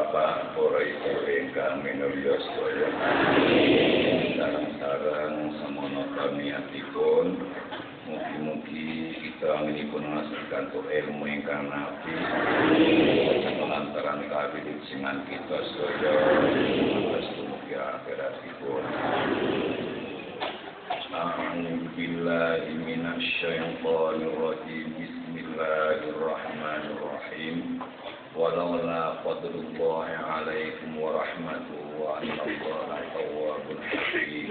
bapak-bapak, para ibu ingkang minulya sedaya. Sareng-sareng semono kamiatipun. Mugi-mugi kita nginipun ngasilkan ilmu ingkang nabi. Lantaran kawilujengan kita sedaya mugi akhiratipun. A'udzu billahi minasy syaithanir rajim. Bismillahirrahmanirrahim. Walaula fadlullahi 'alaikum wa rahmatuhu wa annallaha tawwabur rahim.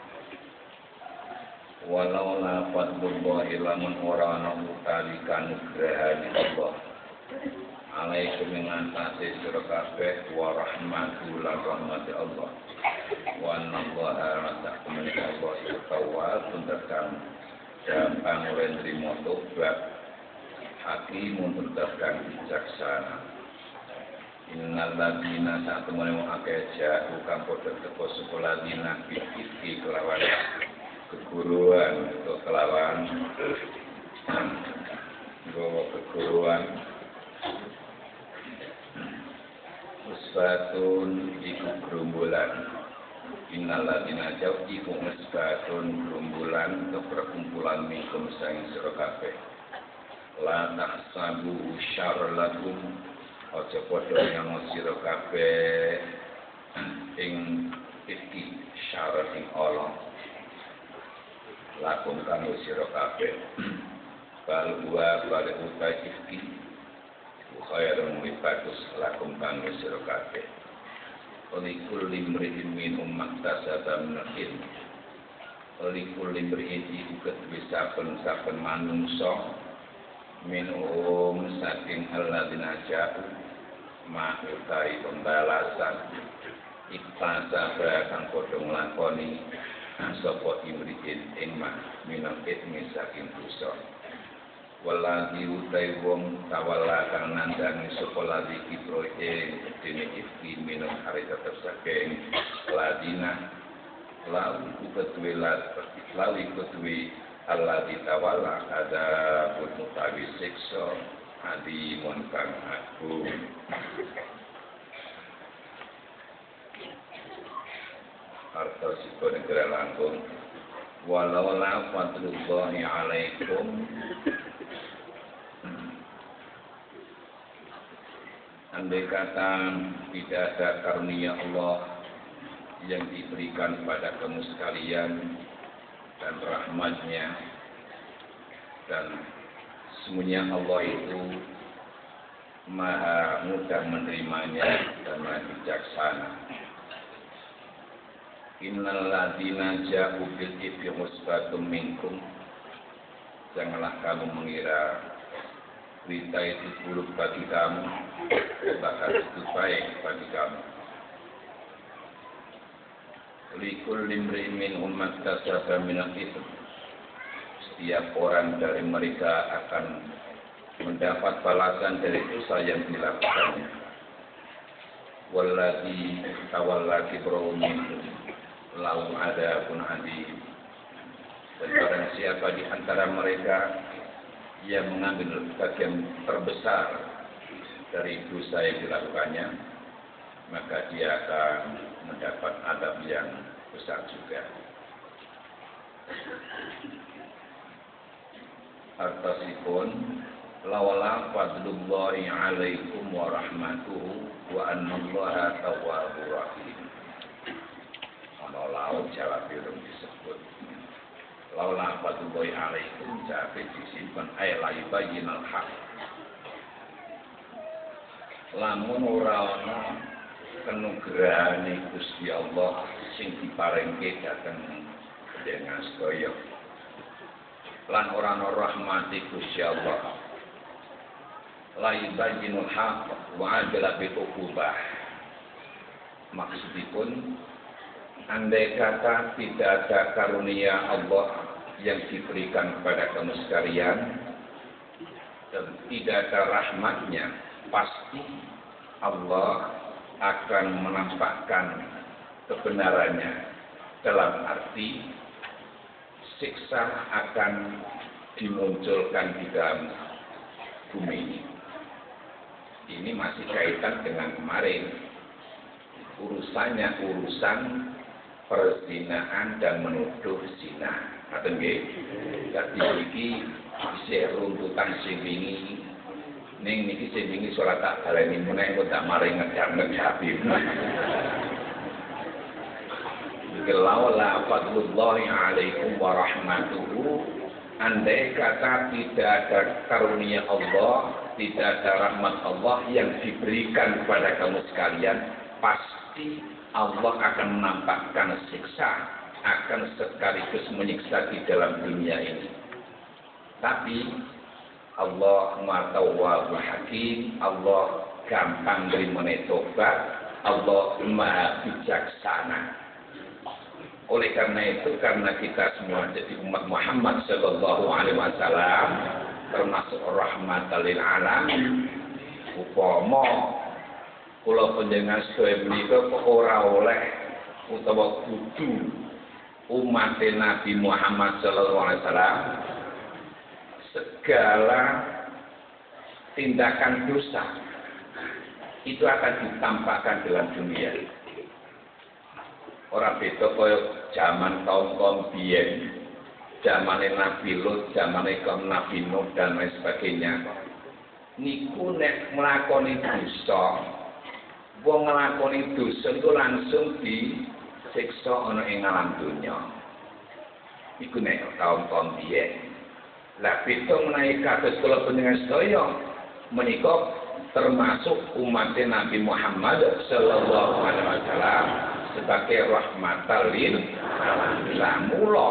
Walaula fadlullahi lamun ora ana utawi kanugrahan Allah. Alaikum ing atase sira kabeh wa rahmatuhu lan rahmati Allah. Wa annallaha ta'ala Allah tawwabun tekan gampang ora nrimo tobat. Hakimun berdasarkan bijaksana. Innal ladina satu menemu akeh jauh kang padha teko sekolah dina iki kelawan keguruan atau kelawan keguruan usbatun iku gerumbulan. Innal ladina jauh iku usbatun gerumbulan atau perkumpulan minkum sang sira kabeh. La tahsabu syarr lakum aja padha nyang sira kabeh ing iki syarr ing Allah lakum kang sira kabeh bal wa bal utai iki khairun lipatus lakum kang sira kabeh olikul limri'in min ummat tasaba min olikul limri'in iku kedue saben manungsa minum saking alladzina ja'u ma'utai pembalasan iktasaba kang padha nglakoni sapa imri'in ing minum itmi saking dosa waladi utai wong tawalla kang nandhangi sapa ladi kiproe dene iki minum hari tetep saking ladina lalu kedue lawi kedue Allah ditawala ada mutawi siksa adimun kang agung. Artosipun negara langkung walau la fadlullahi alaikum andai kata tidak ada karunia Allah yang diberikan pada kamu sekalian dan rahmatnya dan semuanya Allah itu maha mudah menerimanya dan maha bijaksana. Innal ladina ja'u bil ifki musbatum minkum, janganlah kamu mengira berita itu buruk bagi kamu, bahkan itu baik bagi kamu. Likul limri min ummat tasaba minal itu. Setiap orang dari mereka akan mendapat balasan dari dosa yang dilakukannya. Walladzi tawalla kibrahu minhum lahu adabun adim. Dan barang siapa di antara mereka yang mengambil bagian terbesar dari dosa yang dilakukannya, maka dia akan mendapat adab yang besar juga. Artasipun lawala fadlullahi alaikum wa rahmatuhu wa annallaha tawwabur rahim. Ana laut jawab belum disebut. Lawala fadlullahi alaikum jawab disimpan ay la yubayyinal haq. Lamun ora ana kenugrahane Gusti Allah sing diparingke dhateng panjenengan sedaya lan ora ana rahmati Gusti Allah la yubayyinul haq wa ajala bil uqubah. Maksudipun andai kata tidak ada karunia Allah yang diberikan kepada kamu sekalian dan tidak ada rahmatnya, pasti Allah akan menampakkan kebenarannya, dalam arti siksa akan dimunculkan di dalam bumi ini. ini masih kaitan dengan kemarin. Urusannya urusan perzinahan dan menuduh zina. Ngaten nggih. Dadi iki isih runtutan sing wingi. Ning niki sing wingi salat tak baleni meneh kok tak mari ngejak-ngejabi. Laula fadlullahi alaikum wa rahmatuhu, andai kata tidak ada karunia Allah, tidak ada rahmat Allah yang diberikan kepada kamu sekalian, pasti Allah akan menampakkan siksa, akan sekaligus menyiksa di dalam dunia ini. Tapi Allah Maha Tawwabur Hakim, Allah gampang nerima tobat, Allah Maha Bijaksana. Oleh karena itu, karena kita semua jadi umat Muhammad Sallallahu Alaihi Wasallam, termasuk rahmatan lil alamin, upama kula panjenengan sedaya menika kok ora oleh utawa kudu umat Nabi Muhammad Sallallahu Alaihi Wasallam segala tindakan dosa itu akan ditampakkan dalam dunia. Orang beda kaya zaman kaum biyen, zamane Nabi Lut, zamane kaum Nabi Nuh dan lain sebagainya. Niku nek nglakoni dosa, wong nglakoni dosa itu langsung disiksa ana ing alam dunya. Iku nek kaum biyen. Lah beda menawi kados kula panjenengan sedaya menika termasuk umat Nabi Muhammad sallallahu alaihi wasallam sebagai rahmatan lil alamin. Lah mula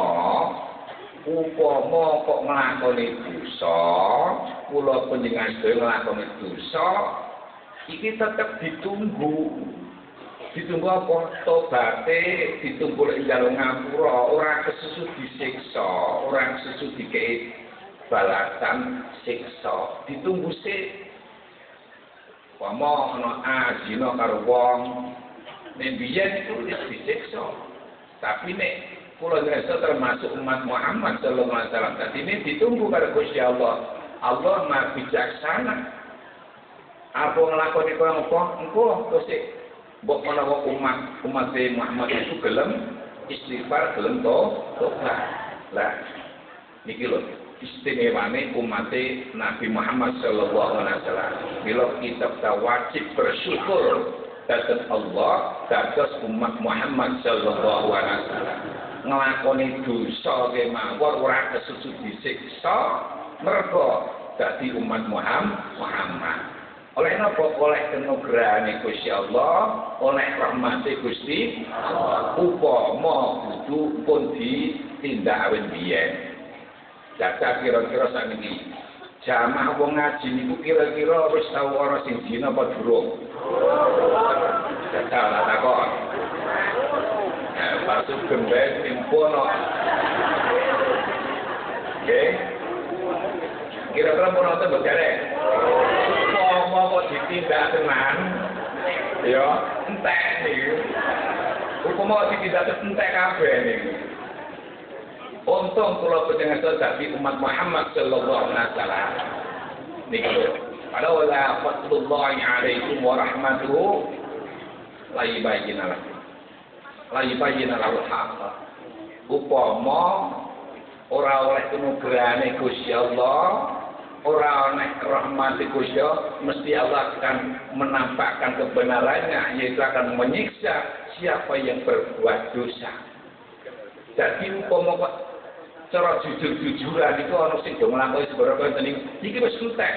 upama kok nglakoni dosa, kula panjenengan sedaya nglakoni dosa, iki tetep ditunggu. Ditunggu apa? Tobate, ditunggu lek njaluk ngapura, ora kesusu disiksa, ora kesusu dikei balasan siksa. Ditunggu sik. Upama ana azina karo wong nek biyen itu disiksa. Tapi nek kula ngrasa termasuk umat Muhammad sallallahu alaihi wasallam, dadi ini ditunggu karo Gusti Allah. Allah Maha Bijaksana. Apa nglakoni kaya apa? Engko Gusti mbok menawa umat Muhammad itu gelem istighfar, gelem tobat. Lah niki lho istimewane umat Nabi Muhammad sallallahu alaihi wasallam. Bila kita wajib bersyukur dados Allah, dados umat Muhammad sallallahu alaihi wasallam. Nglakoni dosa kemawon ora kesusu disiksa mergo dadi umat Muhammad. Oleh napa? Oleh anugerahane Gusti Allah, oleh rahmate Gusti Allah. Upama kudu pun ditindak awet biyen. Data kira-kira sakniki jamaah wong ngaji niku kira-kira wis tau ora sing dina apa durung? Data lah takon. Pas gembes impono. Oke. Kira-kira mau nonton bocare. Mau kok ditindak tenan. Ya, entek niku. Upama ditindak entek kabeh niku. Untung kula panjenengan dadi umat Muhammad sallallahu alaihi wasallam. Niki pada wala fadlullahi alaikum wa rahmatuhu la yubayyana lahu haqq. Upama ora oleh anugerahane Gusti Allah, ora oleh rahmat Gusti Allah, mesti Allah akan menampakkan kebenarannya, yaitu akan menyiksa siapa yang berbuat dosa. Jadi upama cara jujur-jujuran itu ana sing do nglakoni seberapa tening iki wis entek.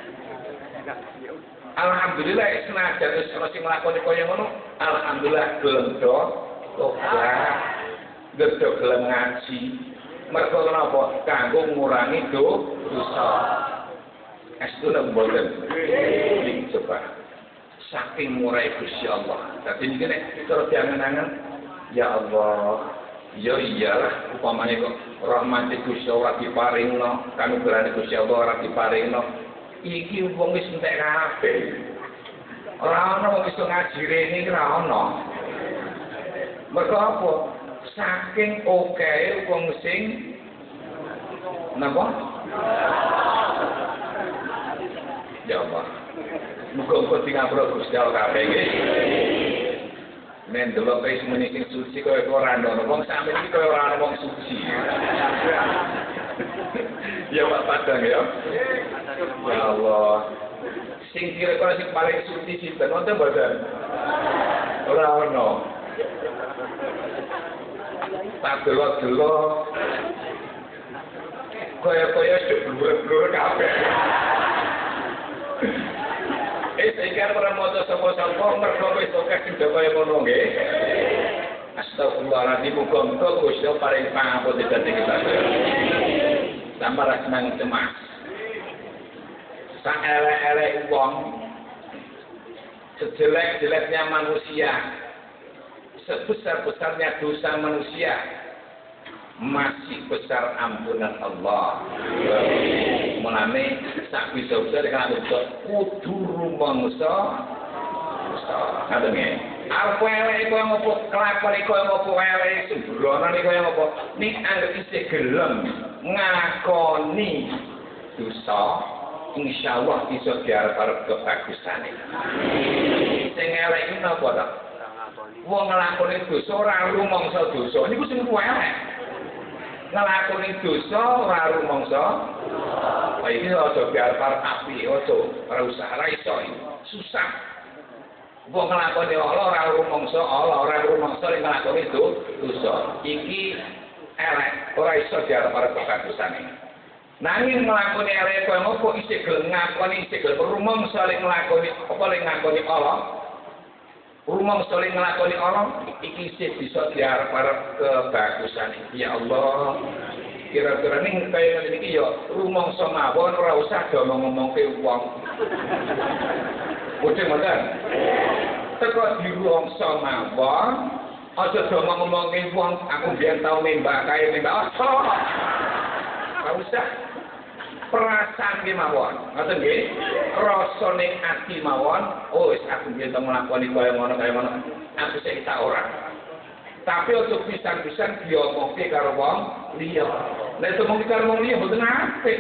Alhamdulillah senajan wis ana sing nglakoni kaya ngono, alhamdulillah gelem tobat, gelem ngaji. Mergo napa? Kanggo ngurangi dosa. Estune mboten. Iki coba. Saking murai Gusti Allah. Dadi niki nek cara diangen-angen, ya Allah, ya iyalah upamane kok rahmat Gusti Allah diparingno, kanugrahan Gusti Allah ora diparingno. Iki wong wis entek kabeh. Ora ana wong iso ngaji rene iki ora ana. Mergo apa? Saking oke wong sing napa? Ya Allah. Muga-muga di ngapura Gusti Allah kabeh nggih. Men delok wis muni sing suci kaya ora ono wong sampe iki kaya ora ono wong suci. Ya Pak Padang ya. Ya Allah. Sing kira-kira sing paling suci sinten wonten mboten? Ora ono. Tak delok-delok kaya-kaya blur-blur kabeh. Sehingga ora maca sapa-sapa mergo wis akeh sing kaya ngono nggih. Astagfirullahaladzim, muga-muga Gusti paring pangapun dadi kita. Tambah senang cemas. Sak elek-elek wong, sejelek-jeleknya manusia, sebesar-besarnya dosa manusia, masih besar ampunan Allah. Mulane sak bisa-bisa dengan kudu rumangsa ngaten nggih. Arep elek kowe ngopo, kelakon kowe ngopo elek, sembrono kowe ngopo, ning anggere isih gelem ngakoni dosa, insyaallah bisa diarep-arep kebagusane. Sing elek iki napa ta? Wong nglakoni dosa ora rumangsa dosa, niku sing elek. Nglakoni dosa ora rumangsa. Lah iki aja diarep-arep api, aja ora usah, ora iso susah. Wong nglakoni Allah ora rumangsa Allah, ora rumangsa ning nglakoni dosa. Iki elek, ora iso diarep-arep kebagusane. Nanging nglakoni elek kowe ngopo isih gelem ngakoni, isih gelem rumangsa ning nglakoni apa ning ngakoni Allah. Rumangsa ning nglakoni Allah iki isih bisa diarep-arep kebagusane. Ya Allah. Kira-kira ning kaya ngene iki ya rumangsa mawon ora usah do ngomongke wong. Mboten mboten. Teko di rumangsa mawon aja do ngomongke wong aku biyen tau nembak kae nembak. Ora usah. Perasaan ki mawon. Ngoten nggih. Rasa ning ati mawon, oh wis aku biyen tau nglakoni kaya ngono. Aku sik tak ora. Tapi untuk pisan-pisan diomongke karo wong liya. Nek omong karo wong liya mboten apik.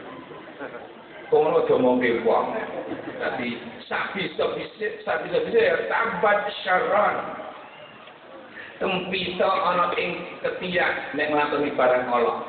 Kono diomongke wong. Dadi sak bisa ya tambat syarran. Tempita ana ing ketiak nek nglakoni barang Allah.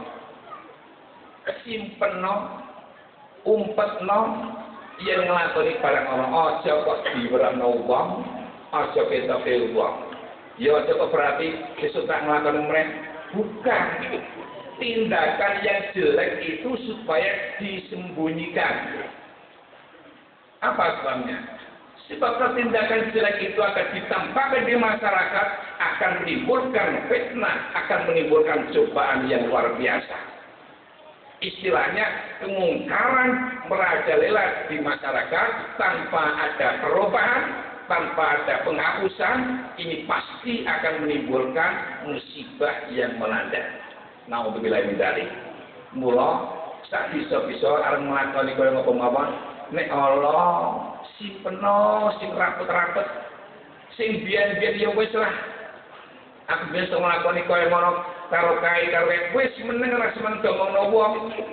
Simpeno, umpetno yen nglakoni barang Allah. Aja kok diwerano wong, aja ketoke wong. Ya coba berarti besok tak melakukan mereka. Bukan. Tindakan yang jelek itu supaya disembunyikan. Apa sebabnya? Sebab tindakan jelek itu akan ditampakkan di masyarakat, akan menimbulkan fitnah, akan menimbulkan cobaan yang luar biasa. Istilahnya kemungkaran merajalela di masyarakat tanpa ada perubahan, tanpa ada penghapusan, ini pasti akan menimbulkan musibah yang melanda. Naudzubillah min dzalik. Mula sak bisa-bisa arep nglakoni kaya ngapa mawon, nek Allah simpeno sing rapet-rapet, sing biyen-biyen ya wis lah. Aku biasa nglakoni kaya ngono karo kae karo wis meneng ora semen domongno wong.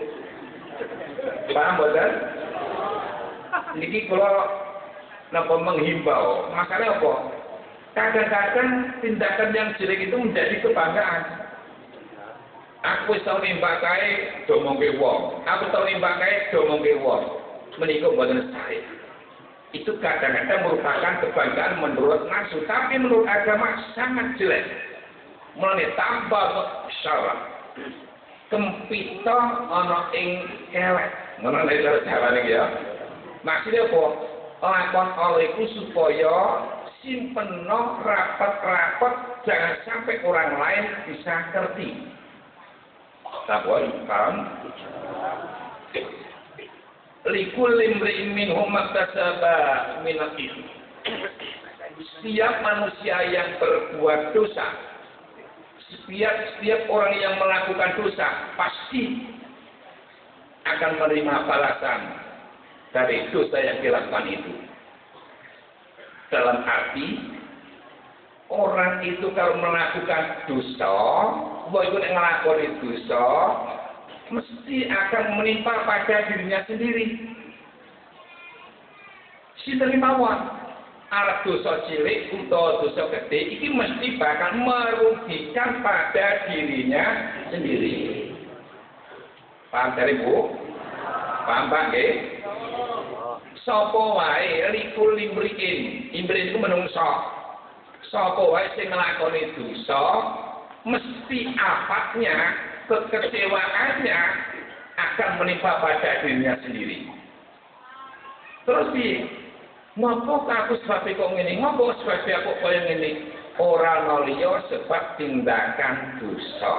Paham boten? Niki kula napa menghimbau, masalah apa? Kadang-kadang tindakan yang jelek itu menjadi kebanggaan. Aku tau nembak kae domongke wong. Aku tau nembak kae domongke wong. Menika mboten sae. Itu kadang-kadang merupakan kebanggaan menurut nafsu, tapi menurut agama sangat jelek. Mulane tambah syarat. Kempita ana ing elek. Ngono nek cara jawane ya. Maksudnya apa? Lakon Allah itu supaya simpeno rapat-rapat, jangan sampai orang lain bisa ngerti. Paham? Likul imri'in minhum maktasaba minal itsm. Setiap manusia yang berbuat dosa, setiap orang yang melakukan dosa pasti akan menerima balasan dari dosa yang dilakukan itu. Dalam arti orang itu kalau melakukan dosa, walaupun ngelakoni dosa, mesti akan menimpa pada dirinya sendiri. sinten mawon arep dosa cilik utawa dosa gede iki mesti bakal merugikan pada dirinya sendiri. Paham dari Bu? Paham Pak nggih? Sapa wae likul limriin, imrin iku menungso. Sapa wae sing nglakoni dosa mesti afatnya, kekecewaannya akan menimpa pada dirinya sendiri. Terus piye? Ngopo aku sebab kok ngene? Ngopo sebab aku koyo ngene? Ora liya sebab tindakan dosa.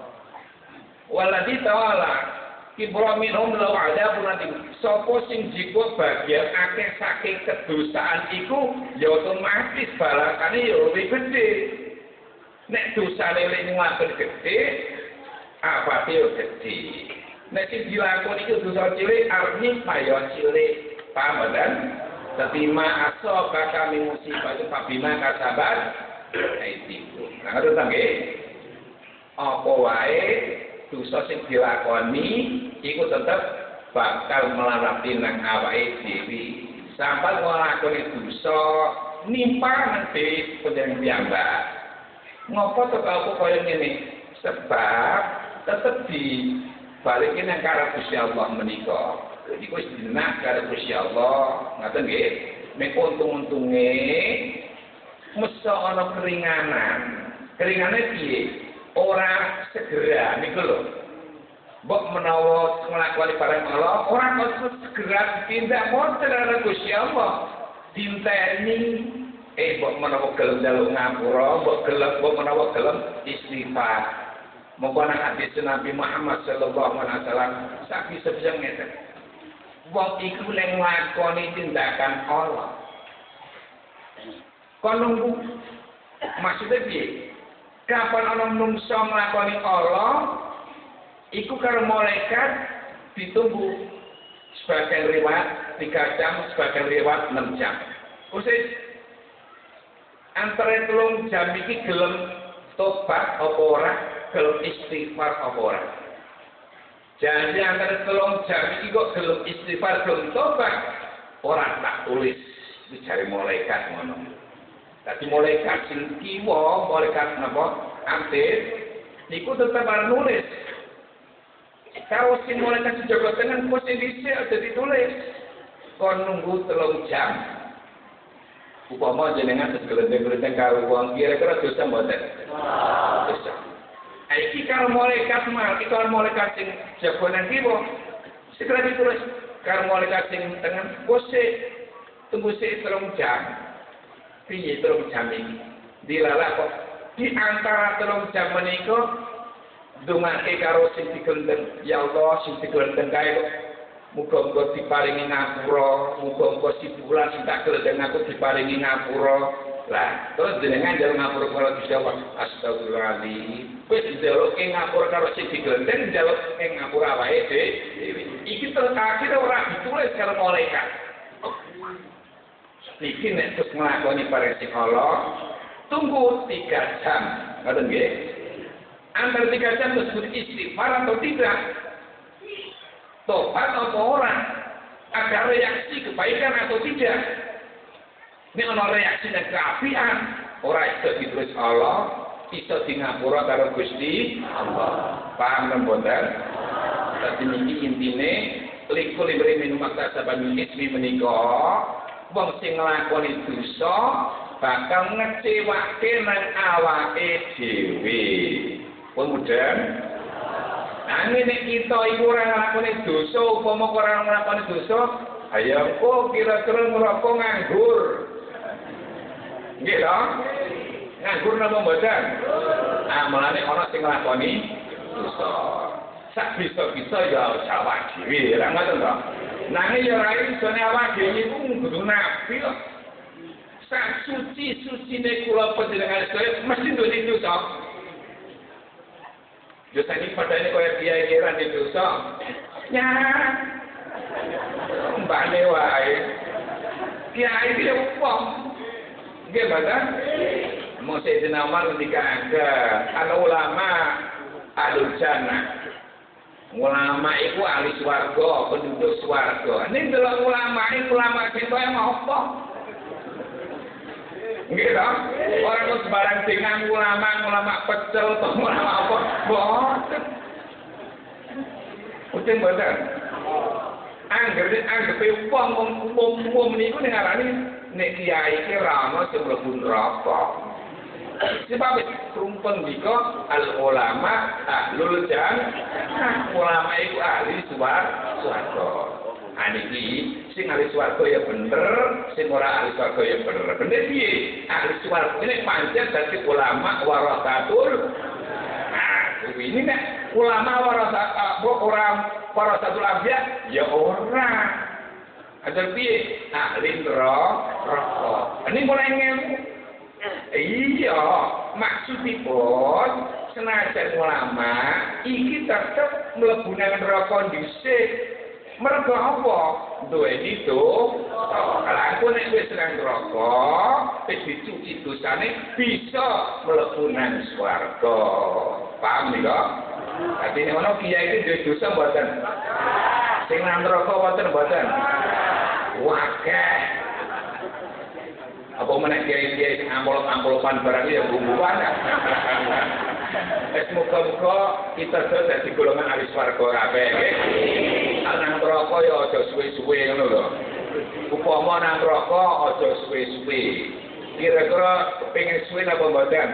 Waladhi ta'ala kibra minhum law adabun adim. Sapa sing jiko bagian akeh saking kedosaan iku ya otomatis balasane ya luwih gedhe. Nek dosane lek nglakukan gedhe, apate yo gedhe. Nek sing dilakoni iku dosa cilik arep payo cilik. Paham kan? Tapi ma'aso kami musibah itu pabima kasabat itu. Nah, itu nggih. Apa wae dosa sing dilakoni iku tetep bakal melarati nang awake dhewe. Sampai nglakoni dosa nimpa nang dhewe panjenengan piyambak. Ngopo to aku kaya ngene? Sebab tetep dibalikin nang karo Gusti Allah menika. Iku wis dinak karo Gusti Allah, ngaten nggih. Nek untung-untunge mesti ana keringanan. Keringane piye? Ora segera niku lho. Mbok menawa nglakoni barang Allah, ora kok segera tindak mboten karo Gusti Allah. Dinteni mbok menawa gelem njaluk ngapura, mbok menawa gelem istighfar. Monggo nang hadis Nabi Muhammad sallallahu alaihi wasallam sak bisa ngeten. Wong iku lek nglakoni tindakan Allah. Kon nunggu maksudnya piye? Kapan ana manungsa nglakoni Allah, iku karo malaikat ditunggu sebagian riwayat 3 jam, sebagian riwayat 6 jam. Kusis antara 3 jam iki gelem tobat apa ora, gelem istighfar apa ora. Jadi antara 3 jam iki kok gelem istighfar gelem tobat, ora tak tulis dicari malaikat ngono. Dadi malaikat sing kiwa, malaikat napa? Antir niku tetep nulis. Kalau sing malaikat sing jaga tengen kok sing dhisik aja ditulis. Kon nunggu 3 jam. Upama jenengan segelendeng-gelendeng karo wong kira-kira dosa mboten? Dosa. Iki kalau malaikat mal, iki kalau malaikat sing jaga nang kiwa, segera ditulis. Kalau malaikat sing tengen kok tunggu sik 3 jam. Piye 3 jam iki? Dilalak kok di antara 3 jam menika ndongake karo sing digelendeng, ya Allah sing digelendeng kae kok muga-muga diparingi ngapura, muga-muga si bulan sing tak gelendeng aku diparingi ngapura. Lah, terus jenengan njaluk ngapura karo Gusti Allah. Astagfirullahaladzim. Wis njaluke ngapura karo sing digelendeng, njaluk ngapura wae dhewe. Iki terus akhire ora ditulis karo malaikat. Niki nek terus nglakoni bareng sing Allah, tunggu 3 jam. Ngoten nggih. Antara 3 jam tersebut istighfar atau tidak? Tobat atau orang? Ada reaksi kebaikan atau tidak? Ini ana reaksi dan keapian. Ora iso ditulis Allah, iso di ngapura karo Gusti Allah. Paham mboten? Dadi niki intine likul ibri min maktasaban ismi menika wong sing nglakoni dosa bakal ngecewake nang awake dhewe. Pun mudeng. Nah nek kita iku ora nglakoni dosa, upama ora nglakoni dosa, ayo kok kira-kira ngrokok nganggur. Nggih to? Nganggur napa mboten? Ah mulane ana sing nglakoni dosa. Sak bisa-bisa ya awak dhewe, ora ngoten to? Nanging ya ora iso nek awak dhewe iku kudu nabi kok. Sak suci-sucine kula panjenengan sedaya mesti duwe dosa. Yo tadi padane kaya kiai-kiai di dosa. Ya. Mbane wae. Kiai iki wong. Nggih, Bapak. Mau Sayyidina Umar ketika ada ulama ahlul jannah Ulama iku ahli swarga, penduduk swarga. Ning delok ulama sing kaya apa? Nggih to? Ora kok sembarang dengan ulama pecel to ulama apa? Boten. Uceng boten. Anggepe wong umum niku ning arane nek kiai iki ra ono sing mlebu neraka. Sebab rumpun dika al ulama ahlul jannah. Ulama iku ahli swarga. Aniki sing ahli swarga ya bener, sing ora ahli swarga ya bener. Bener piye? Ahli swarga ini pancen dadi ulama warasatul. Nah, ini nek ulama warasatul anbiya ya ora. Ada piye? Ahli neraka. Ini mulai ngemu. Iya, maksudipun senajan ulama iki tetep mlebu nang neraka dhisik. Mergo apa? Duweni dosa. Kalau nek wis nang neraka, wis dicuci dosane bisa mlebu nang swarga. Paham nika? Dadi nek ono kiai iki duwe dosa mboten? Sing nang neraka mboten? Wakeh. Apa meneh kiai-kiai sing amplop-amplopan barang ya bumbuan. Semoga-moga kita dadi golongan ahli swarga kabeh nggih. Nang neraka ya aja suwe-suwe ngono lho. Upama nang neraka aja suwe-suwe. Kira-kira pengen suwe apa mboten?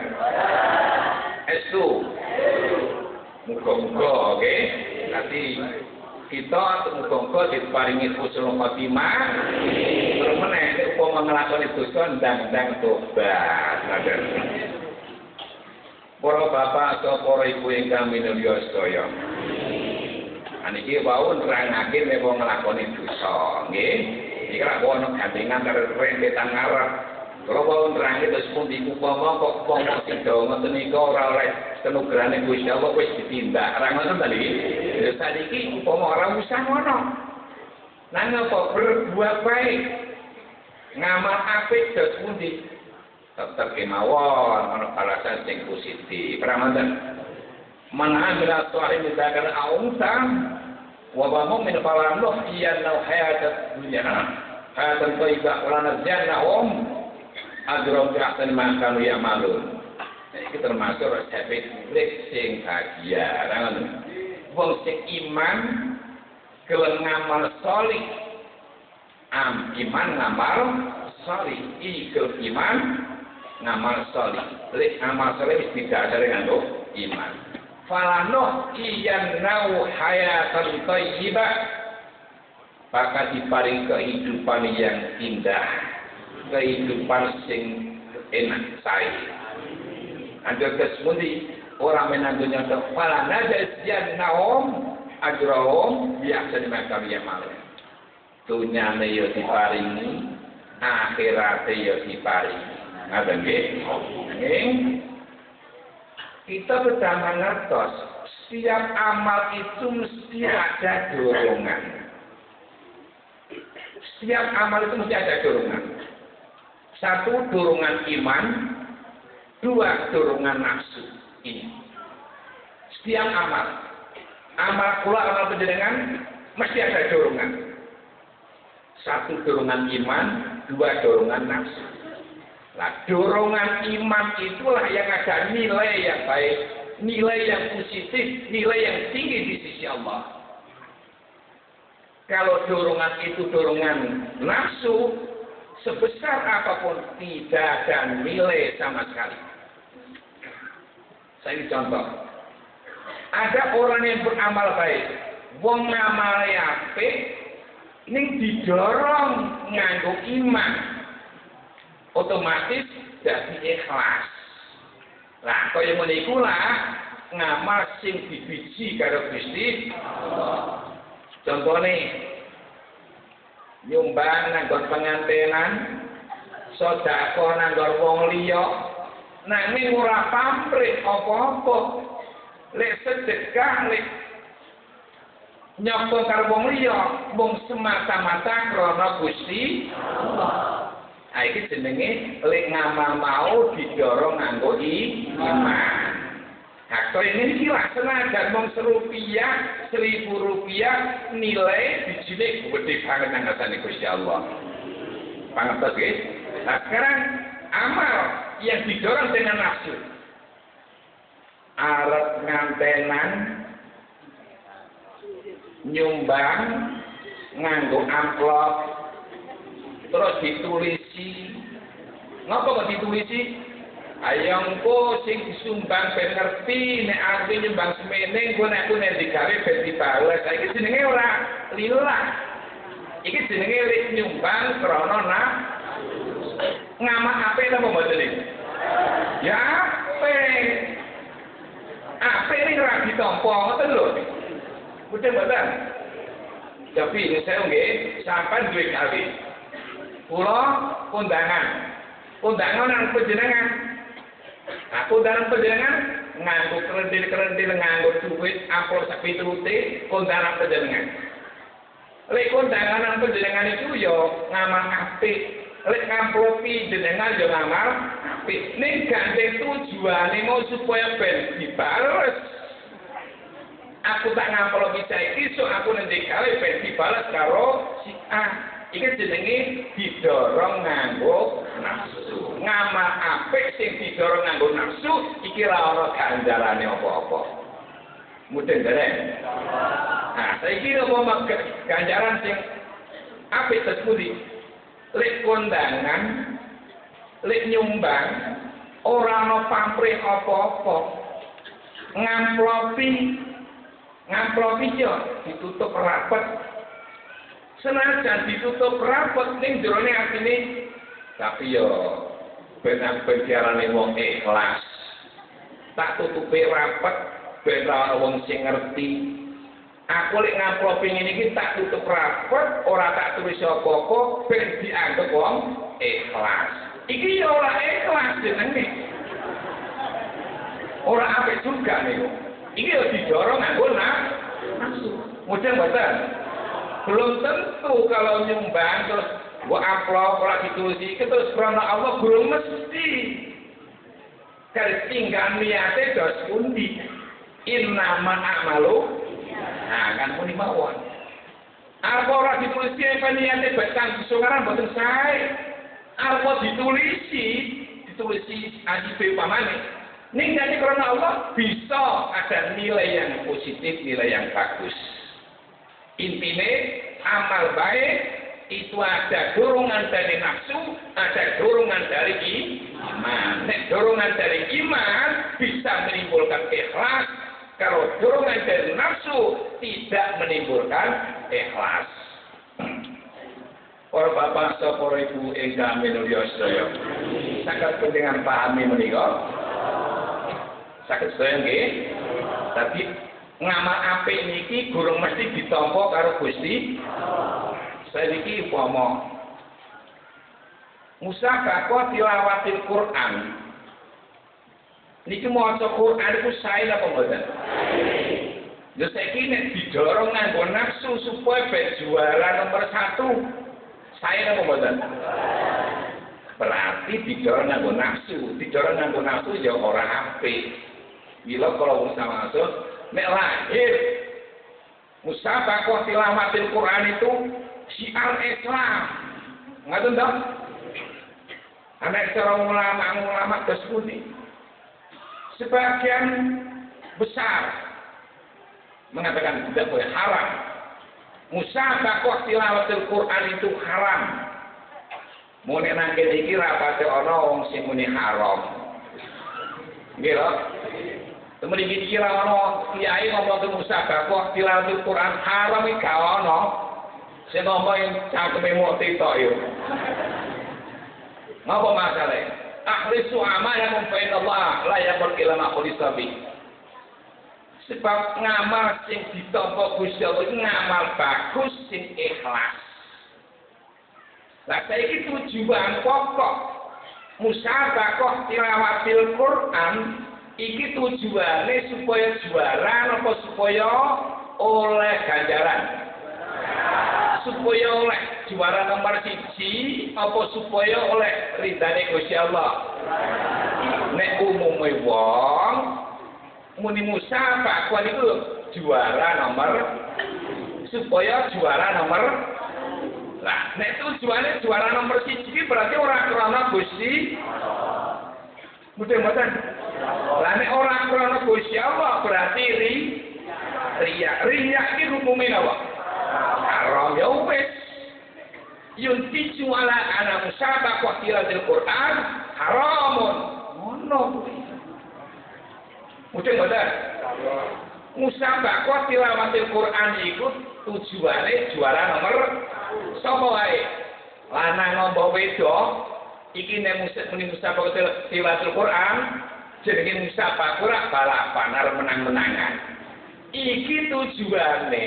Estu. Muga-muga nggih. Nanti kita muga-muga diparingi husnul khotimah. Terus meneh nek upama nglakoni dosa ndang-ndang tobat. Ngoten. Para bapak atau para ibu ingkang minulya sedaya. Aniki wau nerangake nek wong nglakoni dosa, nggih. Iki ra ono gandengan karo rentetan ngarep. Kalau wau nerangake terus pundi upama kok wong sing dawa ngoten nika ora oleh tenugrane Gusti Allah wis ditindak. Ra ngoten ta niki? Ya saniki upama ora usah ngono. Nang apa berbuat baik. Ngamal apik terus pundi? Tetep kemawon ana balasan sing positif. Ramadan. Man amila salihan misalkan aunsa wa mu'min falannuh iyana hayatat dunya. Hayatan thayyibah wa lanazjannahum ajrahum bi ahsani ma kanu ya'malun. Iki termasuk resep urip sing bahagia. Wong sing iman gelem ngamal salih. Iman ngamal salih. Iki iman ngamal salih. Lek amal salih wis didasari nganggo iman. Falanoh iyannau hayatan thayyibah. Maka diparing kehidupan yang indah, kehidupan sing enak sae. Ada kesemundi orang menantunya kepala najasyan naom ajrohom biasa dimakan yang malu. Dunyane yo diparingi, akhirate yo diparingi. Ngaten nggih? Nggih. Kita pertama ngertos, setiap amal itu mesti ada dorongan. Setiap amal itu mesti ada dorongan. Satu, dorongan iman. Dua, dorongan nafsu. Ini. Setiap amal. Amal kula, amal penjenengan, mesti ada dorongan. Satu, dorongan iman. Dua, dorongan nafsu. Nah, dorongan iman itulah yang ada nilai yang baik, nilai yang positif, nilai yang tinggi di sisi Allah. Kalau dorongan itu dorongan nafsu, sebesar apapun tidak ada nilai sama sekali. Saya contoh. Ada orang yang beramal baik, wong ngamale apik, ning didorong nganggo iman. Otomatis dadi ikhlas. Lah kaya ngene iku lah ngamal sing dibiji karo Gusti Allah. Contone nyumbang nang pengantenan, sedekah nang wong liya, nanging ora pamrih apa-apa. Lek sedekah lek nyapa karo wong liya, mung semata-mata krana Gusti Allah. Iki jenenge lek ngamal mau didorong nganggo iman. Aktor ini kira senajan mong Rp1.000, Rp1.000 nilai dijine gede banget nang ngasane Gusti Allah. Pangertos nggih? Nah, sekarang amal yang didorong dengan nafsu. Arep ngantenan nyumbang nganggo amplop terus ditulisi. Ngapa kok ditulisi? Ayongko sing disumbang ben ngerti nek aku nyumbang semene engko nek aku nek digawe ben dibales. Iki jenenge ora lillah. Iki jenenge lek nyumbang krana ngamak apik napa mboten iki? Ya apik. Apik iki ora ditampa ngoten lho. Mboten. Tapi saya nggih sampean duwe gawe. Kula kondangan nang panjenengan. Aku dalam perjalanan nganggo kerendil nganggo duit ampul sapiturute kondangan perjalanan. Lek kondangan perjalanan itu yo ngamal apik. Lek ngamplopi jenengan yo ngamal apik. Ning gandeng tujuane mau supaya ben dibales. Aku tak ngamplopi saiki so aku nanti kali ben dibales karo si A. Iki jenenge didorong nganggo nafsu. Ngamal apik sing didorong nganggo nafsu iki ora ana ganjarane apa-apa. Mudeng dereng. Nah, saiki apa ganjaran sing apik tersebut? Lek kondangan, lek nyumbang ora ana pamrih apa-apa. Ngamplopi yo ditutup rapat. Senajan ditutup rapat ning jerone atine tapi yo ben diarani wong ikhlas. Tak tutupi rapat ben ora wong sing ngerti. Aku lek ngamplopi ngene iki tak tutup rapat, ora tak tulis apa-apa ben dianggep wong ikhlas. Iki yo ora ikhlas jenenge. Ora apik juga niku. Iki yo didorong nganggo nafsu. Mudeng mboten? Belum tentu kalau nyumbang terus gua amplop ora ditulisi terus karena Allah belum mesti. Kali tinggal niate dos pundi. Innamal a'malu. Nah, kan muni mawon. Apa ora ditulisi apa niate betang sungaran boten sae. Apa ditulisi ajibe pamane. Ning dadi karena Allah bisa ada nilai yang positif, nilai yang bagus. Intine amal baik itu ada dorongan dari nafsu, ada dorongan dari iman. Nek dorongan dari iman bisa menimbulkan ikhlas. Kalau dorongan dari nafsu tidak menimbulkan ikhlas. Para bapak, para ibu ingkang minulya sedaya. Saged panjenengan pahami menika? Saged sedaya nggih? Tapi ngamal apik niki gurung mesti ditampa karo Gusti. Saiki umpama musabaqah tilawatil Quran. Niki maca Quran iku sae napa mboten? Lha saiki nek didorong nganggo nafsu supaya ben juara nomor 1. Sae napa mboten? Berarti didorong nganggo nafsu ya ora apik. Bila kalau wong sama masuk nek lahir musabaqah tilawatil Quran itu syiar Islam. Ngaten to? Anak cara ulama tersebut sebagian besar mengatakan tidak boleh, haram. Musabaqah tilawatil Quran itu haram. Mun nek iki ra pate ana wong sing muni haram. Nggih lho. Temen iki kira ana kiai ngomong ke musabaqah tilawatil Quran haram iki gak ana. Sing ngomong cangkeme moti tok yo. Ngapa masalah? Akhlisu amalakum fa inna Allah la yaqul illa ma khulisa bi. Sebab ngamal sing ditampa Gusti Allah iki ngamal bagus sing ikhlas. Lah saiki tujuan pokok musabaqah tilawatil Quran iki tujuane supaya juara apa supaya oleh ganjaran. Supaya oleh juara nomor 1 apa supaya oleh ridane Gusti Allah. Nek umume wong muni musabaqah itu juara nomor supaya juara nomor. Lah, nek tujuane juara nomor 1 berarti ora krana Gusti. Mboten. Lah nek ora krana Gusti Allah berarti riya. Riya iki hukume napa? Haram ya wis. Yunti ala ana musabaqah tilawatil Quran haramun. Ngono. Mboten. Musabaqah tilawatil Quran iku tujuane juara nomor sapa wae. Lanang ngombo wedok iki nek musabaqah tilawatil Quran jenenge musabaqah ora balapan arep menang-menangan. Iki tujuane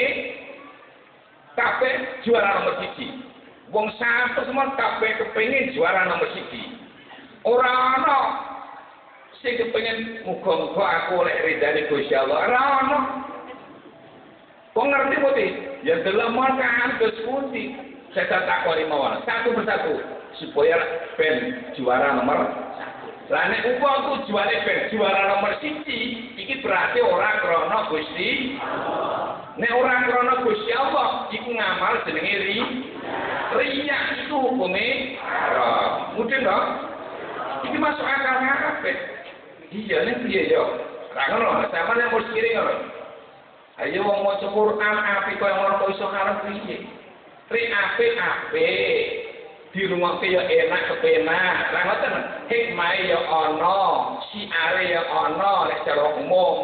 kabeh juara nomor 1. Wong 100 semua kabeh kepengin juara nomor 1. Ora ana sing kepengin muga-muga aku oleh ridane Gusti Allah. Ora ana. Kok ngerti putih? Ya dalam makan kesekuti. Saya takoni mawon satu persatu supaya ben juara nomor 1. Lah nek uga tujuane ben juara nomor 1, iki berarti ora krana Gusti. Nek ora krana Gusti Allah, iku ngamal jenenge riya itu hukume haram. Mudeng to? Iki masuk akal kabeh. Iya nek piye yo? Ra ngono, sampeyan yang mesti kiri ngono. Ayo wong maca Quran apik koyo ngono kok iso haram piye? Ri apik. Di rumah ya enak kepenak. Lah ngoten, hikmahe ya ana, siare ya ana nek secara umum.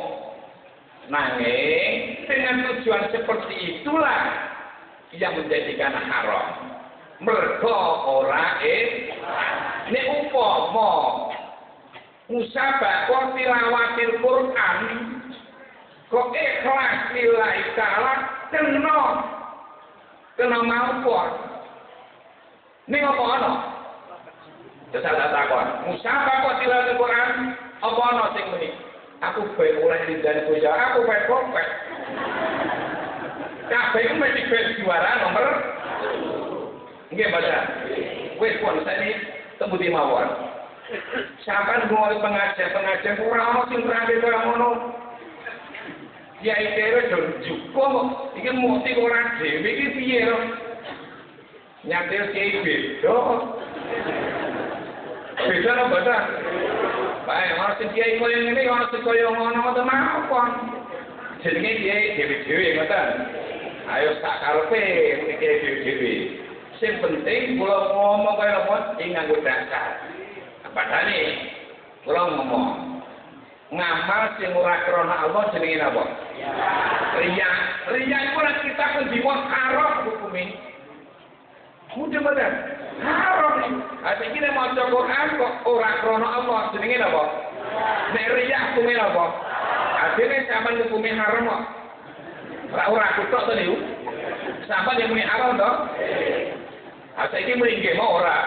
Nanging dengan tujuan seperti itulah yang menjadikan haram. Mergo ora nek upama musabaqah tilawatil Quran kok ikhlas lillahi ta'ala kena maupun ning apa ana? Salah takon. Musabaqah tilawatil Quran apa ana sing muni? Aku bae oleh ridane Gusti aku bae kopek. Kabeh mesti ben juara nomor. Nggih, Bapak. Wis pun sani tembuti mawon. Sampai mulai pengajian ora ana sing terakhir kaya ngono. Ya iki do juko iki mesti ora dhewe iki piye lho. Nyatir kiai beda. Beda lho, Bapak. Bae ora sing kiai koyo ngene ora sing koyo ngono ngoten mawon. Jenenge kiai dhewe-dhewe ngoten. Ayo sak karepe kiai dhewe-dhewe. Sing penting kula ngomong kaya napa ing nganggo dasar. Padahal kula ngomong ngamal sing ora krana Allah jenenge napa? Riya. Riya iku ora kita kendiwa haram hukume. Mudah bener. Haram. Asik iki maca Quran kok ora krana Allah jenenge napa? Nek riya hukume napa? Asine sampean hukume haram kok. Ora kutok to niku. Sampean yang muni haram to? Asik iki muni nggih mau ora.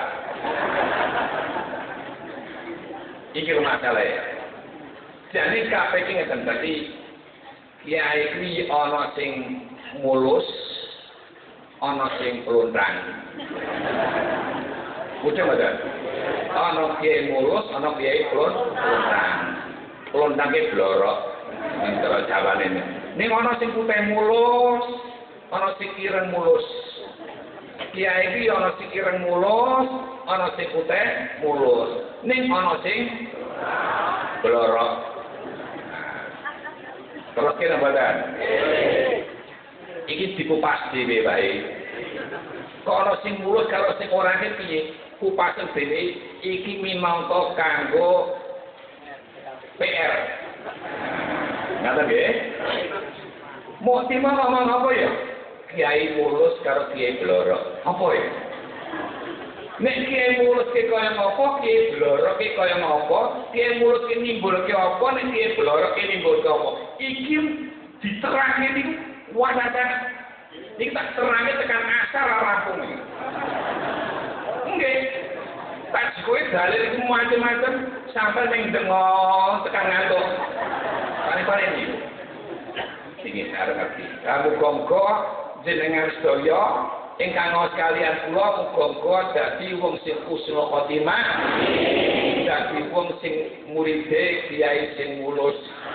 Iki masalah ya. Jadi kabeh iki ngeten dadi kiai iki ana sing mulus, ana sing pelundang. Mudah betul. Ana kiai mulus, ana kiai pelundang. Pelundang ki blorok. Antara Jawane. Ning ana sing putih mulus, ana sing ireng mulus. Kiai iki ana sing ireng mulus, ana sing putih mulus. Ning ana sing blorok. Terus kira badan. Iki dikupas dhewe wae. Kok ana sing mulus karo sing ora piye? Kupasen dhewe iki minangka kanggo PR. Ngaten nggih? Mau timah ngomong apa ya? Kiai mulus karo kiai blorok. Apa ya? Nek kiai mulus ki kaya ngapa, kiai blorok ki kaya ngapa, kiai mulus ki nimbulke apa, nek kiai blorok ki nimbulke apa. Iki diterangke niku wadatan. Iki tak terangi tekan asal rampung. Nggih. Tak kowe dalil iku macam-macam sampai ning dengok tekan ngantuk. Pare-pare iki. Iki arep ngerti. Muga-muga jenengan sedaya ingkang sekalian kula muga-muga dadi wong sing husnul khotimah. dadi wong sing muridé kiai sing mulus.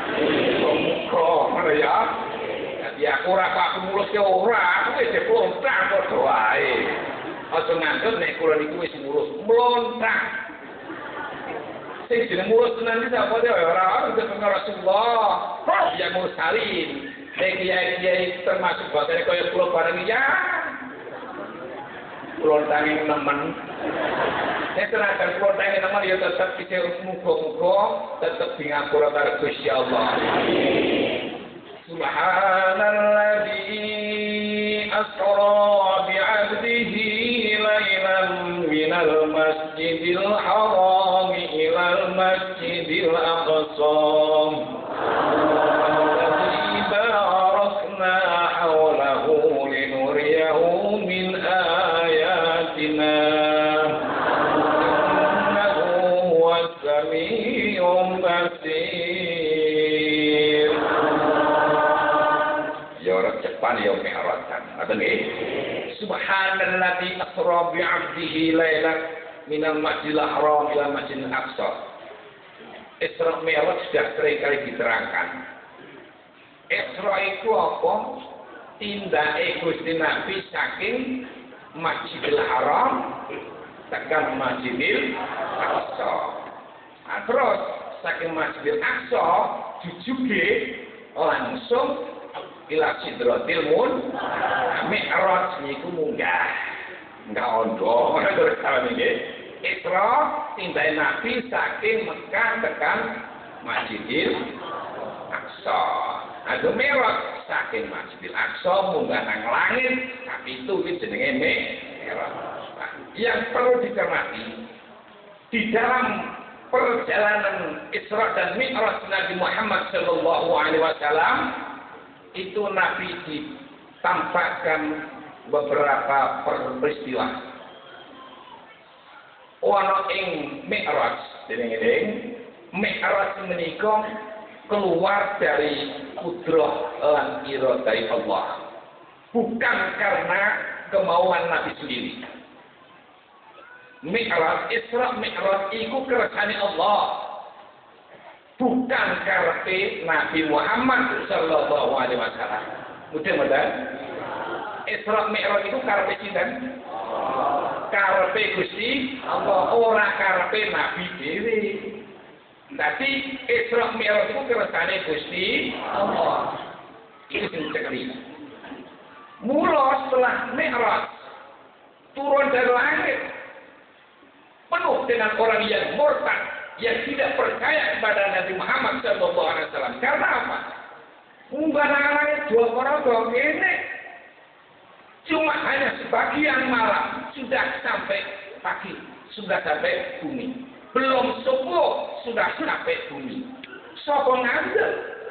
Muga ya. Dadi aku ora aku mulus ke ora, aku wis dikontak padha wae. Aja nganggep nek kula niku wis mulus, mlontak. Sing jeneng mulus tenan iki sapa ya ora untuk Rasulullah. Ya mursalin. Nek kiai-kiai termasuk batane kaya kula bareng ya. Kula tanging nemen. Nek tenaga kula tanging nemen ya tetep bisa muga-muga tetep di ngapura karo Gusti Allah. Subhanalladzi asra bi'abdihi lailan minal masjidil haram ilal masjidil aqsa. Alladzi barakna hawlahu linuriyahu min ayatina. Innahu huwas sami'ul basir. Jepang ya mi'rajkan. Ngoten nggih. Subhanalladzi asra bi 'abdihi lailan minal masjidil haram ila masjidil aqsa. Isra Mi'raj sudah sering kali diterangkan. Isra itu apa? Tindake Gusti Nabi saking Masjidil Haram tekan Masjidil Aqsa. Nah, terus saking Masjidil Aqsa jujuge langsung ila Sidratil Muntaha. Mi'raj niku munggah. Enggak ondo, terus kali niki. Isra tindake Nabi saking Mekah tekan Masjidil Aqsa. Ada Mi'raj saking Masjidil Aqsa munggah nang langit, tapi itu jenenge Mi'raj. Yang perlu dicermati di dalam perjalanan Isra dan Mi'raj Nabi Muhammad sallallahu alaihi wasallam itu Nabi ditampakkan beberapa peristiwa. Ana ing Mi'raj, dene Mi'raj menika keluar dari kudrah lan iradah Allah. Bukan karena kemauan Nabi sendiri. Mi'raj, Isra Mi'raj iku kersane Allah. Bukan karepe Nabi Muhammad sallallahu alaihi wasallam. Mudah-mudahan Isra Mi'raj itu karepe sinten? Karepe Gusti Allah, ora karepe Nabi dhewe. Dadi Isra Mi'raj itu kersane Gusti Allah. Itu sing cekeli. Mula setelah Mi'raj turun dari langit penuh dengan orang yang murtad, yang tidak percaya kepada Nabi Muhammad SAW. Karena apa? Munggah nang langit dua orang ini cuma hanya sebagian malam, sudah sampai pagi, sudah sampai bumi. Belum subuh sudah sampai bumi. Sapa ngambil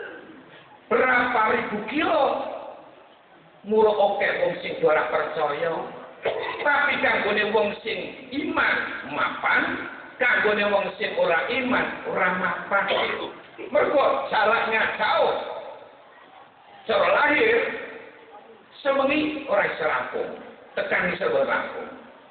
berapa ribu kilo? Mula oke wong sing ora percaya. Tapi kanggone wong sing iman mapan, kanggone wong sing ora iman ora mapan. Mergo jaraknya jauh. Cara lahir semengi ora iso rampung, tekan iso rampung.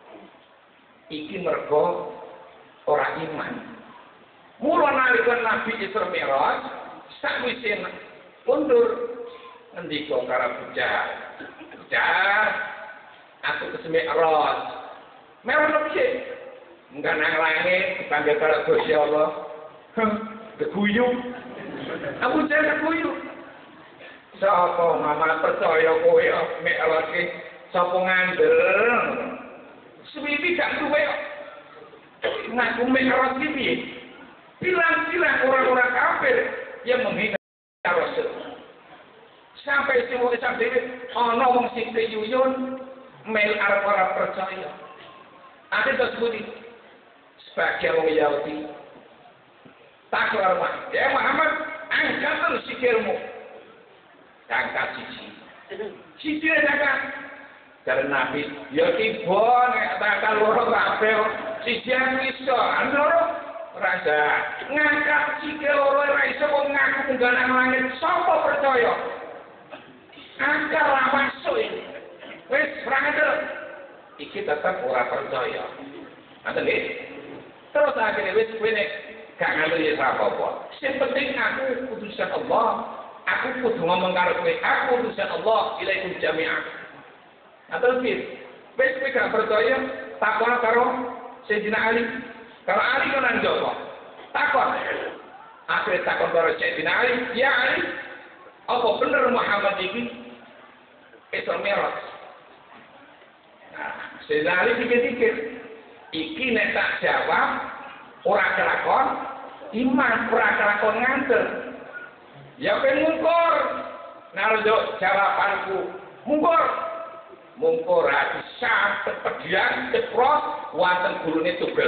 Iki mergo ora iman. Mula nalika Nabi Isra Mi'raj sakwise mundur ngendika karo bocah. Bocah, aku ke Mi'raj. Mi'raj piye? Enggak nang langit dipanggil karo Gusti Allah. Keguyu. Aku jare keguyu. Sapa mama percaya kowe Mi'raj iki sapa ngandel? Suwi gak duwe kok. Ngaku Mi'raj iki piye? Bilang-bilang orang-orang kafir yang menghina Rasul. Sampai semua sampai ana wong sing yuyun mel arep ora percaya. Ada tersebut sebagai orang Yahudi. Tak hormat. Ya Muhammad, angkat sikilmu. Angkat siji. Siji angkat. Dari Nabi, ya tiba nek tak loro kabeh siji iso, loro rasa ngangkat sikil loro ora iso kok ngaku munggah nang langit. Sapa percaya? Angkat ra masuk iki. Wis ra ngendel. Iki tetep ora percaya. Ngoten nggih. Terus akhirnya wis kowe nek gak ngantuk ya apa-apa. Sing penting aku utusan Allah. Aku kudu ngomong karo kowe, aku utusan Allah ilaikum jami'ah. Nah terus wis kowe gak percaya takon karo Sayyidina Ali. Karo Ali kan nang jowo. Takon. Akhirnya takon karo Sayyidina Ali, "Ya Ali, apa bener Muhammad iki Isra Mi'raj?" Nah, Sayyidina Ali pikir-pikir, iki nek tak jawab ora kelakon iman, ora kelakon nganter. Ya ben mungkur. Narjo jawabanku mungkur. Mungkur ati sampe pedian cepros wonten gurune tugel.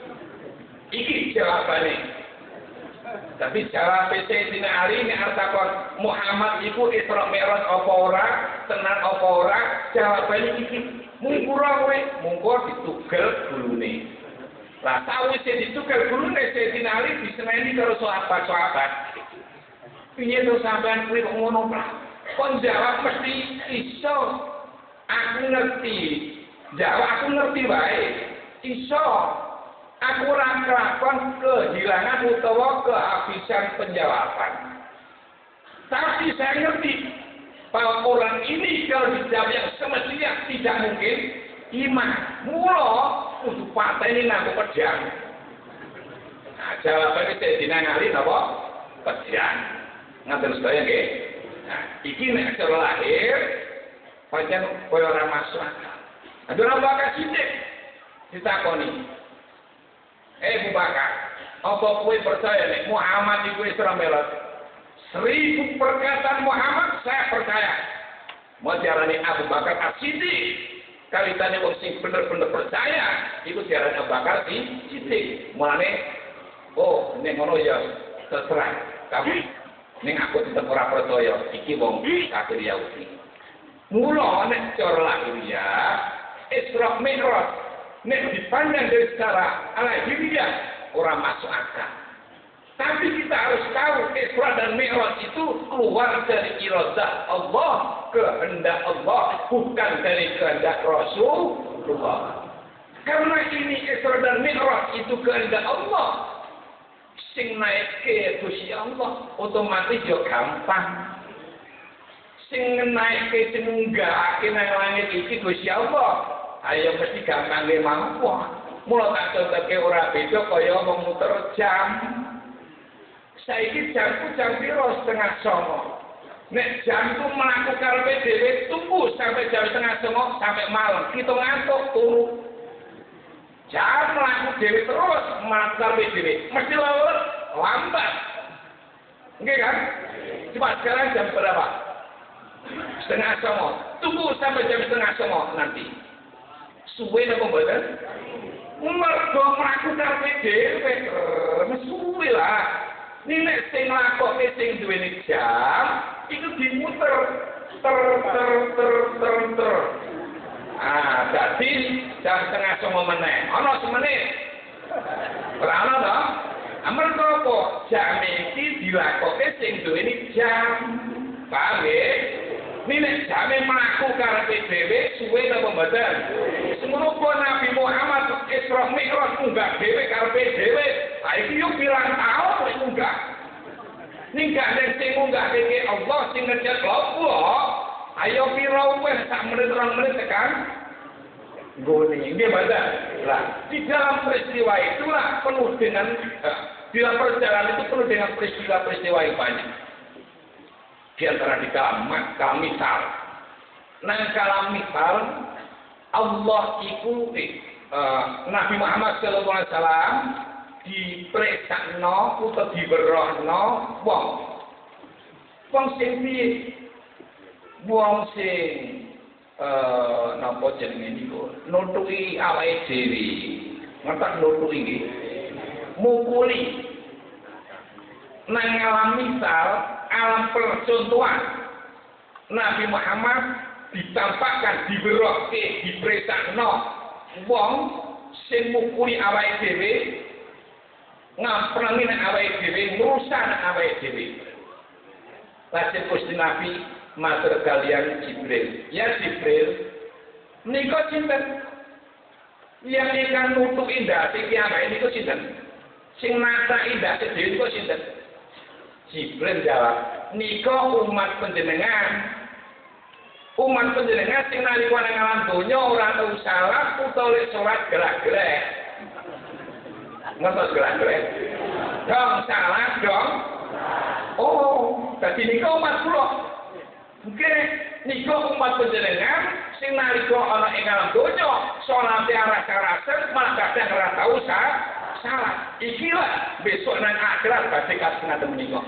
Iki jawabane. Tapi jawab Sayyidina Ali nek arep takon Muhammad iku Isra Mi'raj apa ora, tenan apa ora, jawabane iki mungkur kowe, mungkur ditugel gulune. Lah sawise ditugel gulune Sayyidina Ali diseneni karo sahabat-sahabat. Piye to sampean kuwi kok ngono, Pak? Kon jawab mesti iso. Aku ngerti. Jawab aku ngerti wae. Iso. Aku ora kelakon kehilangan utawa kehabisan penjawaban. Tapi saya ngerti bahwa orang ini kalau dijawab yang semestinya tidak mungkin iman. Mula kudu pateni nang pedang. Nah, jawabannya Sayyidina Ali napa? Pedang. Ngaten sedaya nggih. Nah, iki nek cara lahir pancen koyo ora masuk akal. Ada orang bakal sithik ditakoni. Abu Bakar, apa kowe percaya nek Muhammad iku Isra Mi'raj? 1000 perkataan Muhammad saya percaya. Mau diarani Abu Bakar As-Siddiq. Kalitane wong sing bener-bener percaya iku diarani Abu Bakar Siddiq. Mulane oh nek ngono ya terserah kamu. Ning aku tetep ora percaya iki wong kafir Yahudi. Mula nek cara lahiriah Isra Mi'raj nek dipandang dari secara lahiriah ora masuk akal. Tapi kita harus tahu Isra dan Mi'raj itu keluar dari iradah Allah, kehendak Allah, bukan dari kehendak Rasulullah. Karena ini Isra dan Mi'raj itu kehendak Allah. Sing naik ke Gusti Allah otomatis yo gampang. Sing naik ke sing munggah ke nang langit iki Gusti Allah, ayo mesti gampang ge mawon. Mula tak contohke ora beda kaya wong muter jam. Saiki jamku jam piro 8:30. Nek jamku mlaku karepe dhewe tunggu sampai jam 8:30 sampai malam. Kita ngantuk turu. Jam melaku dewi terus matar dewi mesti lambat, enggak kan? Coba sekarang jam berapa? 8:30. Tunggu sampai jam 8:30 nanti. Suwe napa mboten? Mergo mlaku karepe dhewe suwe lah. Nek sing lakoke sing duweni jam iku dimuter ter. Ah, jadi jam 8:30 meneh. Ana semenit. Ora ana to? Amarga apa? Jam iki dilakoke sing duweni jam. Paham nggih? Nek jame mlaku karepe dhewe suwe napa mboten? Semono Nabi Muhammad Isra Mi'raj munggah dhewe karepe dhewe. Ha iki yo pirang taun wis munggah. Ning gak nek sing munggah dhewe Allah sing ngejet Allah. Ayo piro wis sak menit 2 menit tekan gone nggih baca. Lah di dalam peristiwa itulah penuh dengan dalam perjalanan itu penuh dengan peristiwa-peristiwa yang banyak. Di antara di kalam misal. Nang kalam misal Allah iku Nabi Muhammad sallallahu alaihi wasallam dipresakno utawa diwerohno wong. Wong sing piye? Wong sing napa jenenge niku nutuki awake dhewe. Ngerti nutuki nggih. Mukuli. Nang alam misal, alam percontohan Nabi Muhammad ditampakkan, diberokke, dipresakno wong sing mukuli awake dhewe, ngamprangi nek awake dhewe, ngrusak awake dhewe. Lajeng Gusti Nabi matur kalian Jibril, ya Jibril, nika sinten? Yang ingkang nutuk indah sing kiamat niku sinten? Sing nata indah dhewe niku sinten? Jibril jawab, nika umat panjenengan. Umat panjenengan sing nalika nang alam donya ora tau salat utawa salat gerak-gerek. Ngertos gerak-gerek? Dong salat dong. Oh, dadi nika umat kula. Nggih, nika umat panjenengan sing nalika ana ing alam donya salate aras-arasen malah kadang ora tau salat. Ikilah besok nang akhirat badhe kasengaten menika.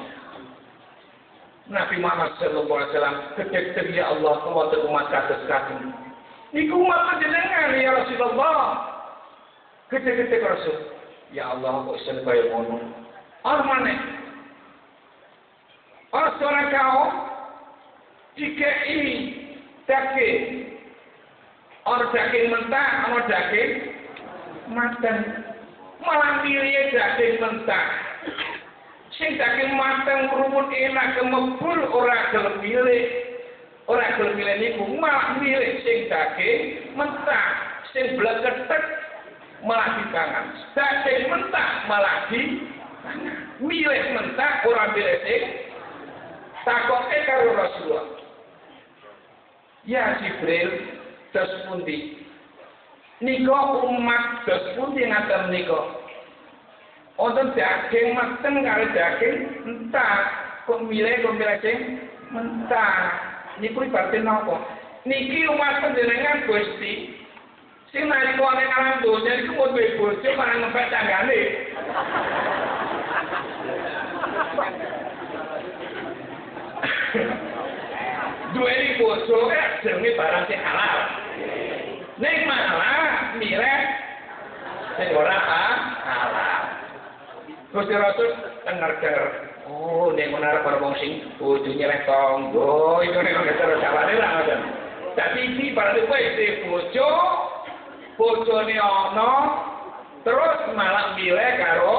Nabi Muhammad sallallahu alaihi wasallam kedek ya Allah kawonten umat kados kadang. Niku umat panjenengan ya Rasulullah. Kedek Rasul. Ya Allah kok iso kaya ngono. Ana maneh. Orang kau dikei daging. Ana daging mentah, ana daging mateng. Malah milih daging mentah. Sing daging mateng rumput enak kemebul ora gelem milih. Ora gelem milih niku malah milih sing daging mentah, sing bleketek malah dipangan. Daging mentah malah dipangan. Milih mentah ora milih sing takoke karo Rasulullah. Ya Jibril, dos pundi? Nika umat dos pundi ngaten nika? Wonten daging mateng karo daging mentah. Kok milih sing mentah. Niku ibaratipun napa? Niki umat panjenengan Gusti. Sing nalika ning alam donya iku mun duwe bojo malah ngempet tanggane. Duweni bojo jenenge barang sing halal. Ning malah milih sing ora halal. Gusti Rasul denger oh nek menawa para wong sing bojone rek tangga iku nek terus jawane lah ngoten. Dadi iki barang kowe iki bojone ana terus malah milih karo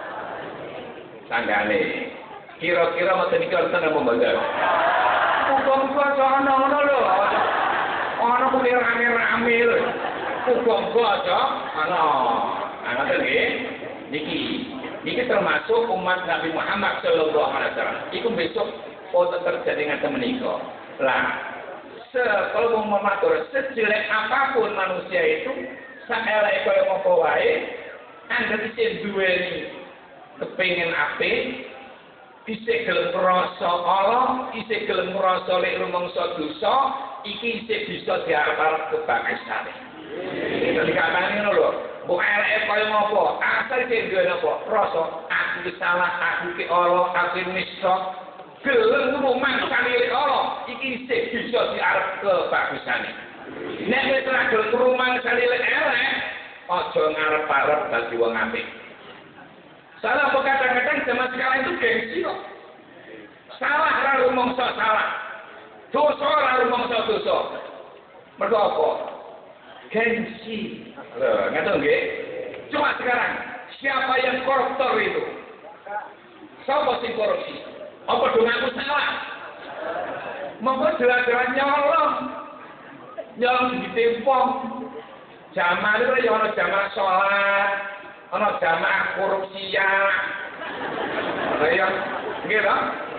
tanggane. Kira-kira mboten iki wonten apa mboten? Muga-muga aja ana lho. Ana kuwi rame-rame lho. Muga-muga aja ana. Ngoten nggih. Niki termasuk umat Nabi Muhammad sallallahu alaihi wasallam. Iku besok wonten terjadi ngaten menika. Lah, kalau mau matur sejelek apapun manusia itu, saelek kaya apa wae, anggere isih duweni kepengin apik, isih gelem ngrasa ala, isih gelem ngrasa lek rumangsa dosa, iki isih bisa diarep-arep kebangsane. Iki dikatakan ngono lho. Mbok eleke kaya ngopo? Asal iki duwe napa? Rasa aku salah, aku ki ala, aku nista. Gelem rumang salire ala, iki isih bisa diarep kebagusane. Nek wis ora gelem rumang salire elek, aja ngarep-arep dadi wong apik. Salah apa kadang-kadang zaman sekarang itu gengsi kok. Salah ora rumangsa salah. Dosa ora rumangsa dosa. Mergo apa? Gengsi. Loh, ngerti nggih? Cuma sekarang, siapa yang koruptor itu? Siapa sing korupsi? Apa dong aku salah? Monggo jelas-jelas nyolong ditempong. Jamaah itu ya ana jamaah salat, ana jamaah korupsi ya. Ya, nggih to?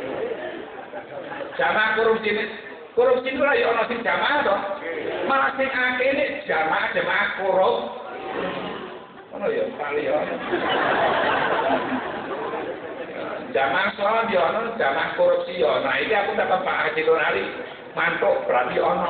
Jamaah korupsi itu lah ya ana sing jamaah to. Malah sing akeh ini jamaah korup. Ono ya kali ya. Jamaah salat ya ono, jamaah korupsi ya. Nah, iki aku dapat Pak Haji Donali mantuk berarti ono.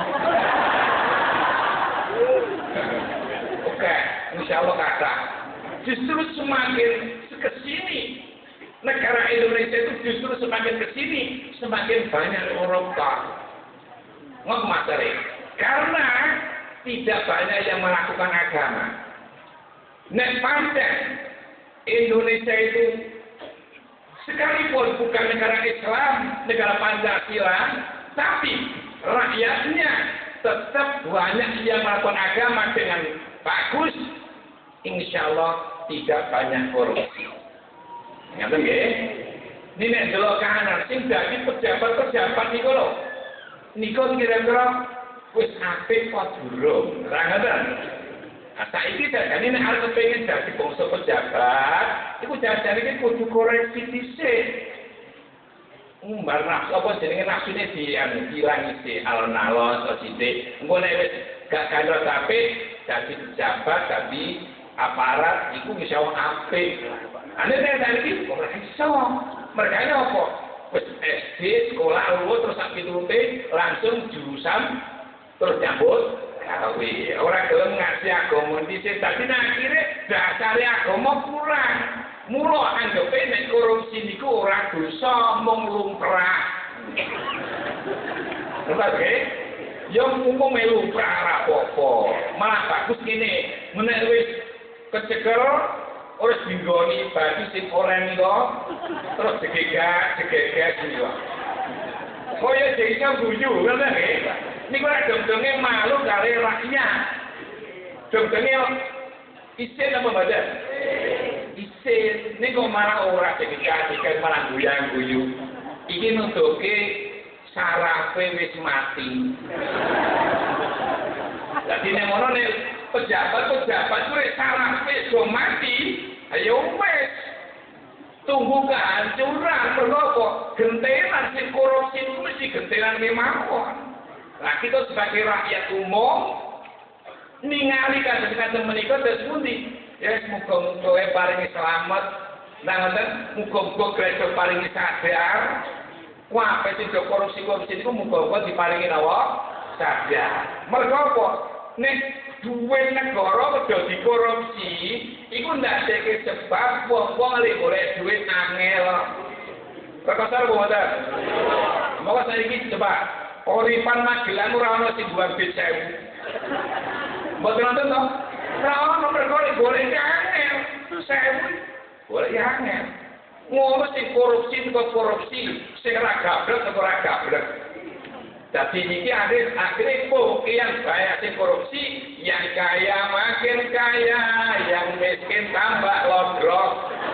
Oke, insyaallah kata. Justru semakin kesini negara Indonesia itu justru semakin kesini semakin banyak koruptor. Ngomong materi. Karena tidak banyak yang melakukan agama. Nek pancen Indonesia itu sekalipun bukan negara Islam, negara Pancasila, tapi rakyatnya tetap banyak yang melakukan agama dengan bagus. Insya Allah tidak banyak korupsi. Ngerti nggih? Ini nek delok kahanan sing dadi pejabat-pejabat niku lho. Niku kira-kira wis apik apa durung? Ra ngoten. Nah, saiki jane nek arep pengen dadi bangsa pejabat, iku jane iki kudu koreksi dhisik. Umbar nafsu apa jenenge nafsune diilangi sih alon-alon so sithik. Engko nek wis gak kandha apik dadi pejabat, dadi aparat iku bisa apik. Ane saiki ora iso. Mergane apa? Wis SD sekolah lulus terus sak pitulute langsung jurusan terus nyambut gawe. Ora gelem ngasih agama dhisik. Dadi akhire dasare agama kurang. Mula anggape nek korupsi niku ora dosa mung lumrah. Oke? Yang umum lumrah ora apa-apa. Malah bagus ngene. Menek wis kecekel ora dinggoni batu sing ora nika terus jegegas niku. Koyo desa guyu ngono nggih. Niku ora dong-donge malu kali rakyat. Dong-donge isin apa badan? Isin niku malah ora jegegas malah guyang-guyu. Iki nutuke sarape wis mati. Dadi nek ngono nek pejabat kuwi sarape do mati, ayo wis tunggu kehancuran mergo gentenan sing korupsi itu mesti gentenan mawon. Nah kita sebagai rakyat umum ningali kadang-kadang menika terus pundi ya muga-muga paringi selamat nang ngoten muga-muga greja paringi sadar wah sing korupsi niku muga-muga diparingi napa sadar. Mergo apa nek duwe negara kudu dikorupsi iku ndadekake sebab wong-wong lek golek duit angel. Kakasar boten. Monggo saiki coba Oripan Magelang ora ana sing buang duit 1000. Mboten nonton to? Ora ana mergo golek angel 1000. Golek angel. Ngono sing korupsi sing ora gablek ora gablek. Tapi ini akhirnya yang banyak sing korupsi, yang kaya makin kaya, yang miskin tambah lodrok.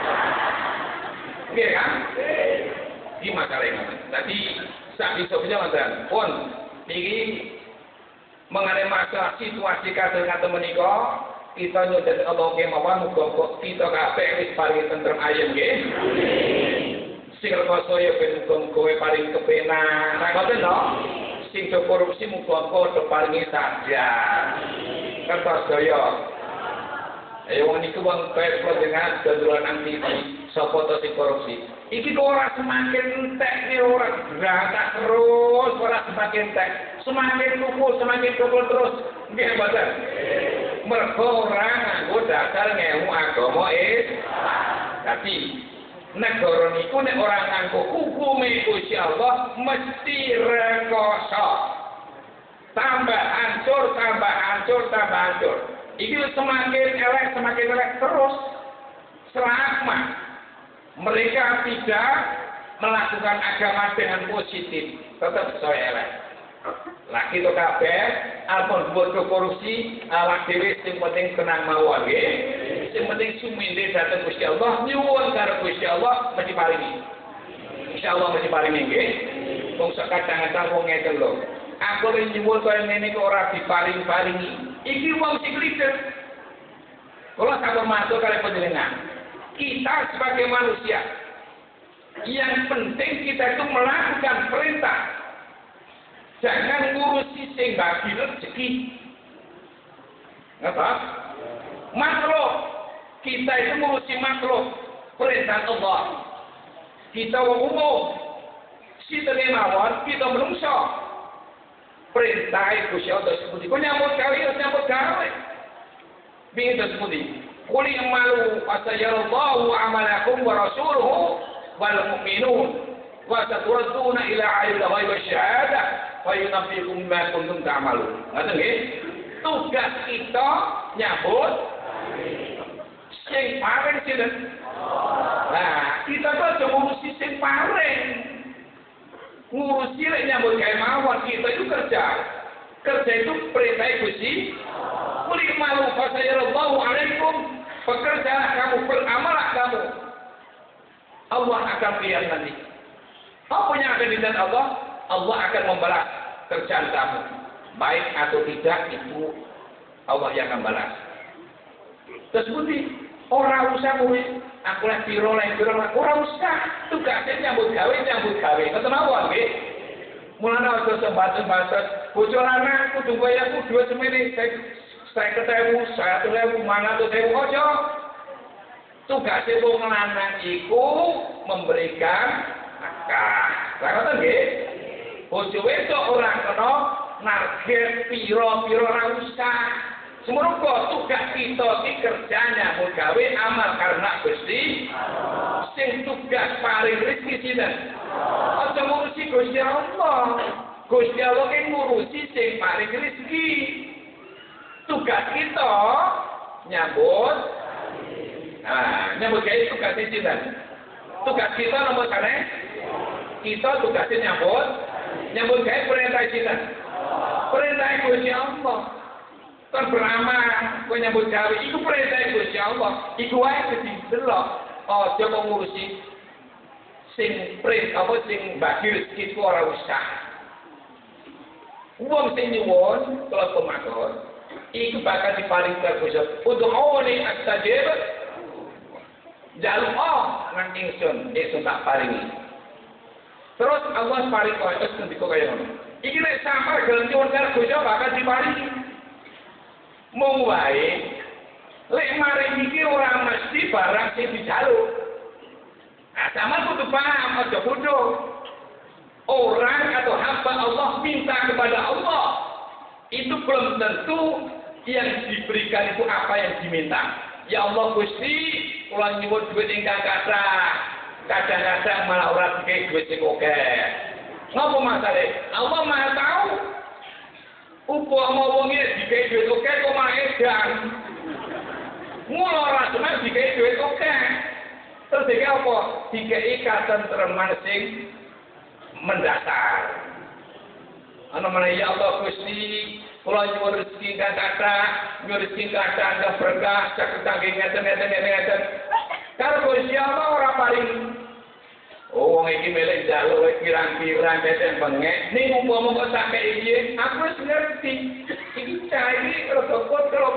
Oke kan? Ini masalah ini. Tadi sak bisa mantan. Pun ini mengenai masalah situasi kadang-kadang menikah, kita nyudat Allah kemauan muga kita kabeh wis paling tentrem ayem nggih. Sing rekoso ya ben muga paling kepenak. Nah ngoten lho. Sing do korupsi muga-muga do paringi sadar. Kertas daya. Wong niku wong kaya dengan duluan anti sapa to sing korupsi. Iki kok ora semakin entek nih ora geratak terus, ora semakin entek. Semakin luput, semakin luput terus. Nggih mboten. Mergo ora nganggo dasar ngemu agama tapi negara niku nek ora nganggo hukume Gusti Allah mesti rekoso. Tambah hancur. Iki semakin elek terus. Selama mereka tidak melakukan agama dengan positif, tetap saya elek. Lah kita kabeh alpun buat korupsi awak dhewe sing penting tenang mawon nggih. Sing penting suminde dhateng Gusti Allah, nyuwun karo Gusti Allah mesti paringi. Insyaallah mesti paringi nggih. Wong sak kadang-kadang wong ngeten lho. Aku nyuwun kaya ngene kok ora diparing-paringi. Iki wong sing leader. Kalau sabar masuk kali penjenengan, kita sebagai manusia, yang penting kita itu melakukan perintah. Jangan ngurusi sing bagi rezeki. Ngapa? Makhluk. Kita itu ngurusi makhluk. Perintah Allah. Kita wong umum. Kita mawon, kita menungso. Perintah Gusti Allah seperti kau nyambut gawe. Bingung seperti. Qul i'malu fasayarallahu amalakum wa rasuluhu wal mu'minun wa saturadduna ila 'alimil ghaibi wasyahadah wa yunabbiukum bima kuntum ta'malun. Ngoten nggih? Tugas kita nyambut sing paring sinten? Nah, kita kok ngurusi sing paring. Ngurusi lek nyambut gawe mawon kita itu kerja. Kerja itu perintah Gusti. Qul i'malu fasayarallahu 'alaikum. Bekerjalah kamu, beramalah kamu. Allah akan lihat nanti. Apa yang akan dilihat Allah? Allah akan membalas kerjaan kamu. Baik atau tidak itu Allah yang akan balas. Terus budi ora usah kuwi aku lek piro ora usah tugase nyambut gawe ngoten mawon nggih. Mulane aja sembatet-sembatet bojo lanang kudu bayar duit semene 50.000, 100.000, 500.000 aja. Tugase wong lanang iku memberikan akah. Lah ngoten nggih. Bojo wedok ora kena narget piro-piro ora usah. Semoga tugas kita iki kerjanya gawe amal karena Gusti. Sing tugas paling rezeki sinten? Aja ngurusi Gusti Allah. Gusti Allah ki ngurusi sing paling rezeki. Tugas kita nyambut. Nah, nyambut gawe tugas sinten? Tugas kita nomor kene. Kita tugasnya nyambut gawe perintah sinten? Perintah Gusti Allah. Kan beramal, kowe nyambut gawe iku perintah Gusti Allah. Iku wae sing delok. Aja kok ngurusi sing sing bagi rezeki ku ora usah. Wong sing nyuwun kula pemakon, iku bakal diparing Gusti. Udhuni astajib. Jaluk nang ingsun tak paringi. Terus Allah paring kowe terus ndika kaya ngono. Iki nek sampe gelem nyuwun karo Gusti bakal diparingi. Mung wae lek mari iki ora mesti barang sing dijaluk. Nah, sama kudu paham aja bodoh. Orang atau hamba Allah minta kepada Allah itu belum tentu yang diberikan itu apa yang diminta. Ya Allah Gusti, kula nyuwun duit ingkang kathah. Kadang-kadang malah ora dikei duit sing akeh. Napa masalahe? Allah Maha tahu. Upama wong iki dikei duit akeh kok malah edan. Mula ora semen dikei duit akeh. Terus iki apa? Dikei katentreman sing mendasar. Ana meneh ya Allah Gusti, kula nyuwun rezeki ingkang kathah, nyuwun rezeki ingkang berkah, saged kangge ngeten. Karo Gusti Allah ora paring. Oh, wong iki melek njaluk kirang-kirang keten bengek. Ning umpama kok sak piye, aku wis ngerti. Iki cah iki rada kotrok.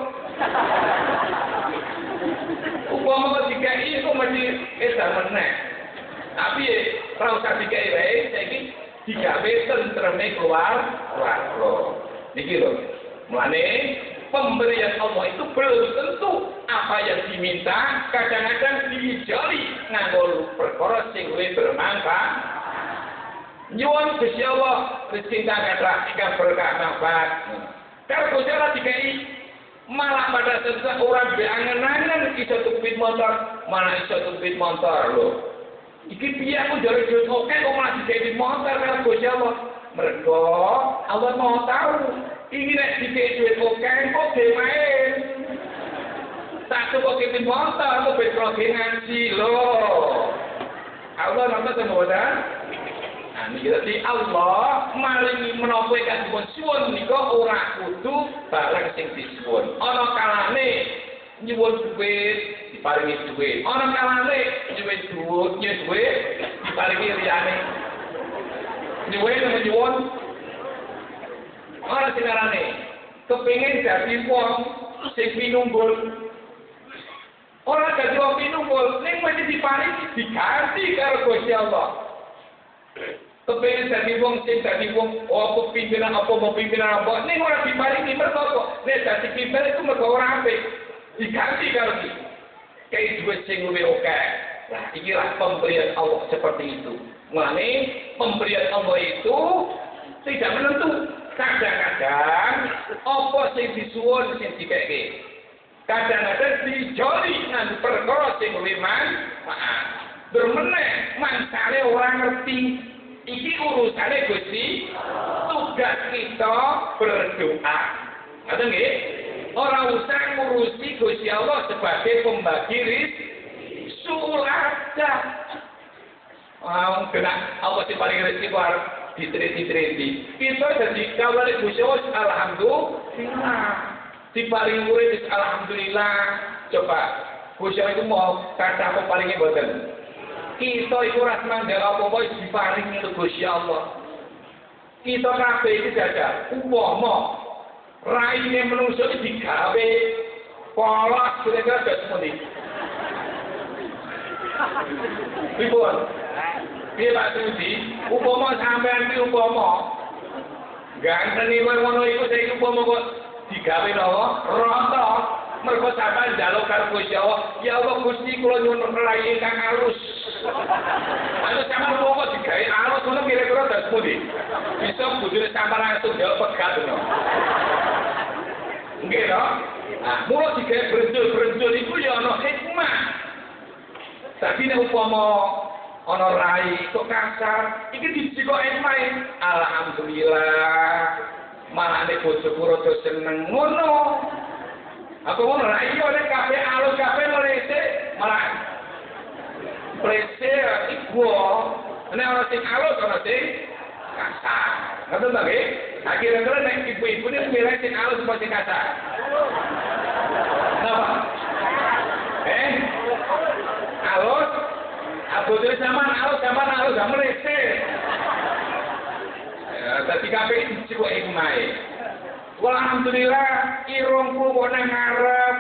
Umpama kok dikai kok mesti edan meneh. Tapi ora usah dikai wae, saiki digawe tentreme keluar. Niki lho. Mulane pemberian Allah itu belum tentu apa yang diminta, kadang-kadang dijali nganggo perkara sing luwih bermanfaat. Nyuwun Gusti Allah rezeki kathah ingkang berkah manfaat. Kalau Gusti Allah dikai malah pada saat orang duwe angen-angen iso tumpit motor, malah iso tumpit motor lho. Iki piye aku jare duit oke kok malah dikai motor karo Gusti Allah. Mergo Allah mau tahu ini nek dikai duit oke kok dhewe. Satu kok kepin motor kok betroke ngaji lho. Allah napa semoga. Nah, niki dadi Allah maringi menapa ingkang dipun suwun nika ora kudu barang sing disuwun. Ana kalane nyuwun duit diparingi duit. Ana kalane nyuwun duit diparingi liyane. Nyuwun ora sinarane kepengin dadi wong sing pinumbul. Ora dadi wong pinumbul, ning mesti diparingi diganti karo Gusti Allah. Kepengin dadi wong sing dadi wong apa pimpinan ning ora diparingi mergo nek dadi pimpinan itu mergo ora apik. Diganti karo iki. Kayak duit sing luwih akeh. Lah ikilah pemberian Allah seperti itu. Mulane pemberian Allah itu tidak menentu. Kadang-kadang apa sing disuwun sing dikeke. Kadang-kadang dijoli nang perkara sing luwih manfaat. Bermeneh mangsane ora ngerti. Iki urusane Gusti. Tugas kita berdoa. Ngoten nggih? Ora usah ngurusi Gusti Allah sebagai pembagi rezeki. Suladah. Kena Allah sing paling rezeki war diteriti. Kita jadi kawale Gusti Allah alhamdulillah. Diparingi urip alhamdulillah. Coba Gusti Allah itu mau kata apa palingi mboten. Kita iku ora mandhek apa-apa diparingi Gusti Allah. Kita kabeh iki jaga upama raine menungso iki digawe polos kira-kira dos pundi. Pripun? Piye Pak Sudi? Upama sampean iki upama ganteng iki ngono iku saiki upama kok digawe napa? Rata. Mergo sampean njaluk karo Gusti Allah, ya Allah Gusti kula nyuwun rai ingkang alus. Anu sampean upama digawe alus ngono kira-kira dos pundi? Bisa bujune sampean langsung jawab pegat ngono. Nggih to? Nah, mulo digawe brenjol-brenjol iku ya ana hikmah. Tapi nek upama ana rai kok kasar, iki dijiko hikmah. Alhamdulillah. Malah nek bojoku rada seneng ngono. Apa ngono rai yo nek kabeh alus kabeh mlese malah prese iku. Nek ana sing alus ana sing kasar. Ngoten ta nggih? Akhirnya nek ibu-ibu nek milih sing alus apa sing kasar? Napa? Alus? Abotnya zaman alus, zaman rese. Tadi kabeh cukup hikmah. Alhamdulillah, irung kok nang ngarep.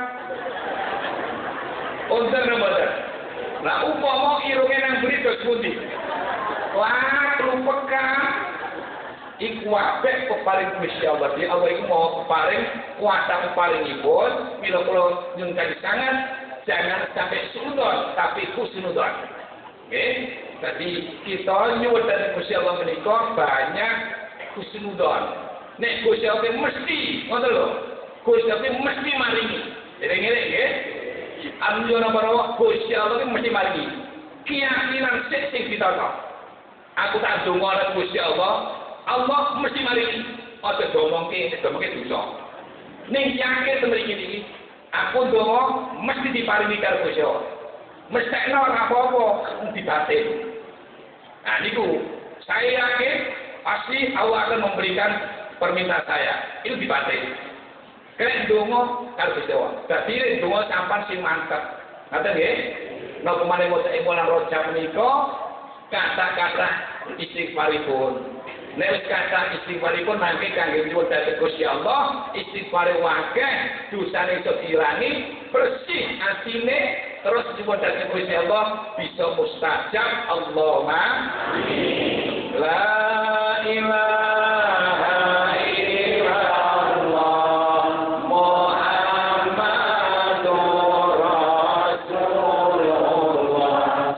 Unten mboten. Lah upama irunge nang mburi dos pundi? Wah, lupekan. Iku apik peparing Gusti Allah. Dia Allah iku mau peparing kuasa peparingipun. Mila kula nyuwun sangat jangan sampai sunudon, tapi husnudon. Oke, jadi kita nyuwun dari Gusti Allah menika banyak husnudon. Nek Gusti Allah mesti, ngoten lho. Gusti Allah mesti maringi. Eling-eling nggih. Anjuna barawa Gusti Allah mesti maringi. Keyakinan sing ditata. Aku tak donga nang Gusti Allah, Allah mesti maringi. Aja domongke dosa. Ning yakin mriki iki, aku donga mesti diparingi karo Gusti Allah. Mestekno ora apa-apa dibatin. Nah niku saya yakin pasti Allah akan memberikan permintaan saya. Itu dibatin. Kalian donga karo Gusti Allah. Dadi donga sampan sing mantep. Ngoten nggih? Napa maneh wonten ing wulan Rajab menika kata-kata istighfaripun. Nek wis kata istighfaripun mangke kangge nyuwun dhateng Gusti Allah, istighfar akeh, dosane iso diilangi, bersih atine, terus nyuwun dhateng Gusti Allah bisa mustajab. Allahumma amin. La ilaha illallah Muhammadur Rasulullah.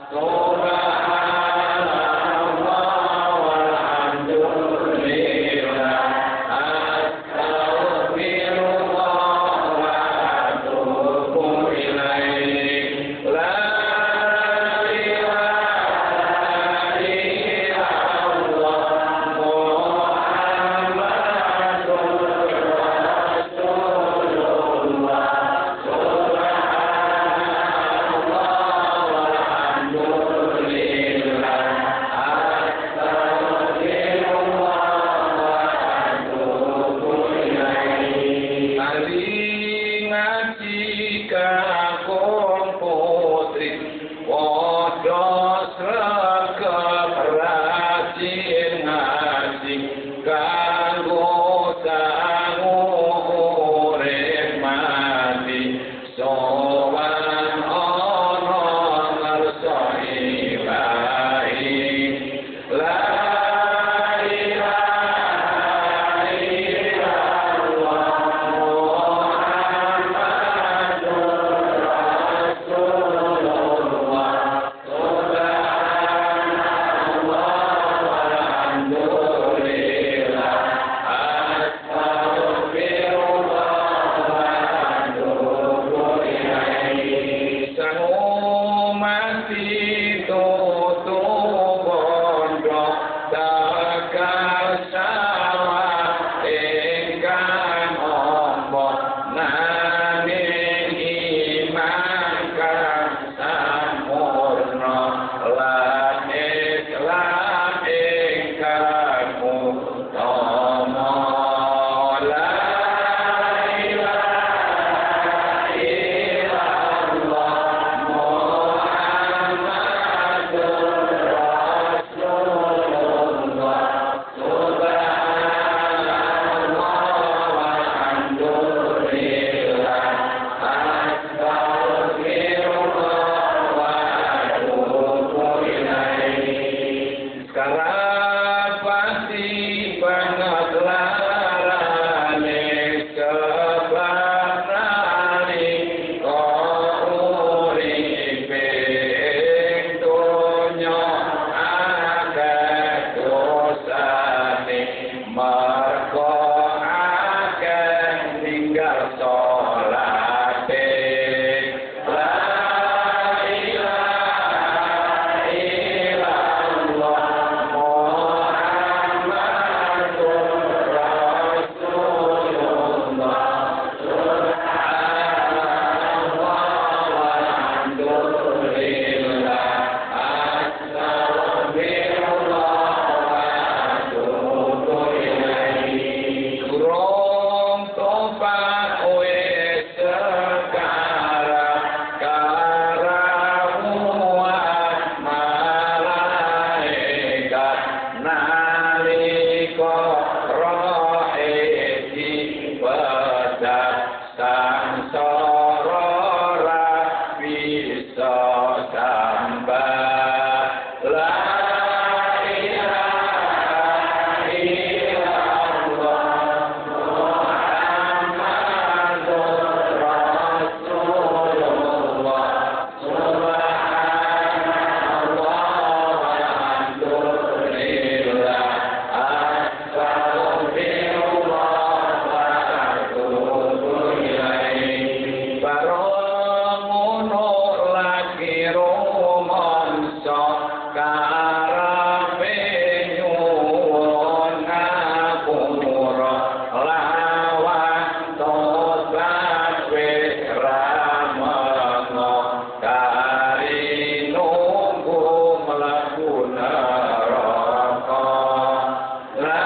monso karepe nyuwun ngapura lawan tobat wis ramengo kari nunggu mlebu neraka la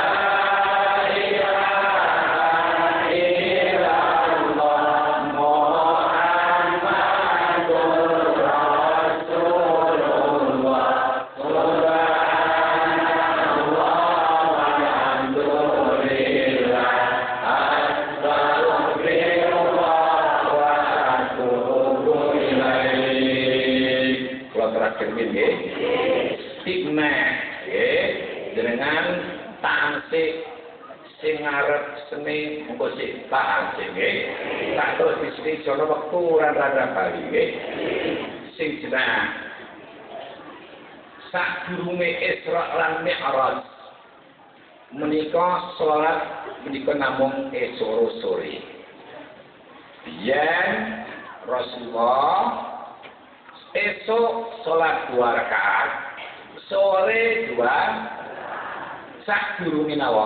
ilaha illallah Muhammadur Rasulullah subhanallah walhamdulillah astagfirullah wa atubu ilaih. Kalau terakhir nggih stigma nggih jenengan tansih sing ngarep seni mengko sik tansih nggih tak terus di sini jono wektu rada bali nggih sing jeneng sadurunge Isra lan Mi'raj menika salat menika namung sore. Biyen Rasulullah esok salat 2 rakaat, sore 2 sadurunge napa?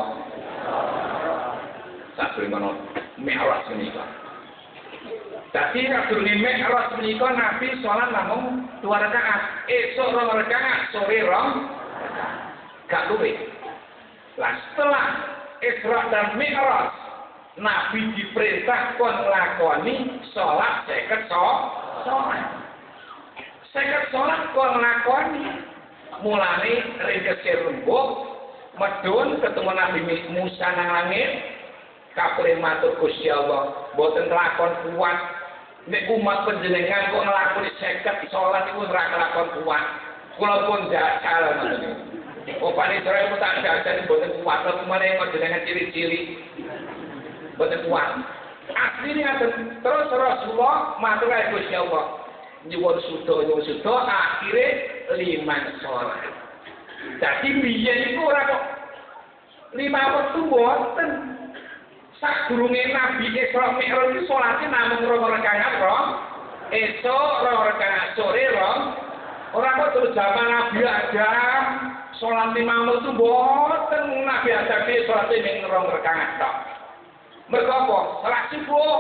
Sadurunge Mi'raj menika. Dadi sadurunge Mi'raj menika Nabi salat namung 2 rakaat, esok 2 rakaat, sore 2 rakaat. Gak luwih. Lah setelah Isra dan Mi'raj Nabi diperintah kon nglakoni salat 50 salat. 50 salat kon nglakoni mulane ringkese rembug medun ketemu Nabi Musa nang langit kapre matur Gusti Allah boten lakon kuat nek umat panjenengan kok nglakoni 50 salat iku ora kelakon kuat kula pun jajal ngoten. Opane Israel ku tak jajal boten kuat lha kemane panjenengan ciri-ciri boten kuat. Asline ngaten terus Rasulullah matur kali Gusti Allah nyuwun suda akhire 5 salat. Dadi biyen iku ora kok 5 wektu boten. Sadurunge Nabi Isra Mi'raj iki salate namung 2 rakaat esuk 2 rakaat sore ora kok terus zaman Nabi Adam salat 5 wektu boten. Nabi Adam iki salate ning 2 rakaat tok. Mergo apa? Salat subuh.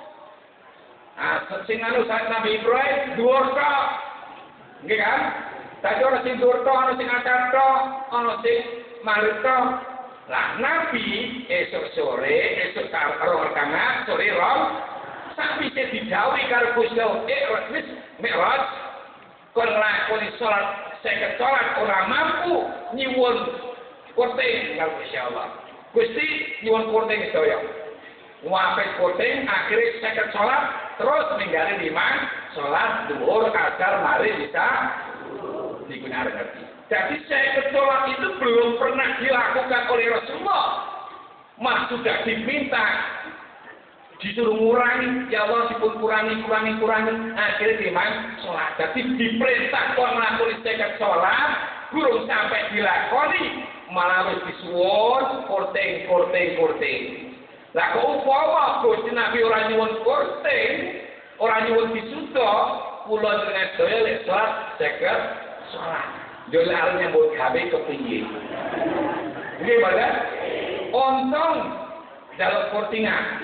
Sing anu saat Nabi Ibrahim dhuwur tok. Nggih kan? Dadi ora sing dhuwur tok, ana sing akar tok, ana sing marip tok. Lah Nabi esuk sore, esuk karo rakaat, sore sak bisa didhawuhi karo Gusti Allah, wis Mi'raj kon lakoni salat 50 salat ora mampu nyuwun kurting karo Gusti Allah. Gusti nyuwun kurting sedaya. Wapet kurting akhirnya 50 salat terus ninggalin 5 salat zuhur, asar, maghrib bisa digunakan ngerti. Jadi 50 salat itu belum pernah dilakukan oleh Rasulullah. Mas sudah diminta disuruh ngurangi, ya Allah dipun kurangi, akhirnya 5 salat. Jadi diperintah kok melakukan 50 salat, burung sampai dilakoni malah harus disuwun kurting. Lah kok umpama Gusti Nabi ora nyuwun kurting, ora nyuwun disuda, kula dengan sedaya lek salat 50 salat. Yo lek arep nyambut gawe kepiye? Nggih, Bapak. Untung jaluk kurtingan.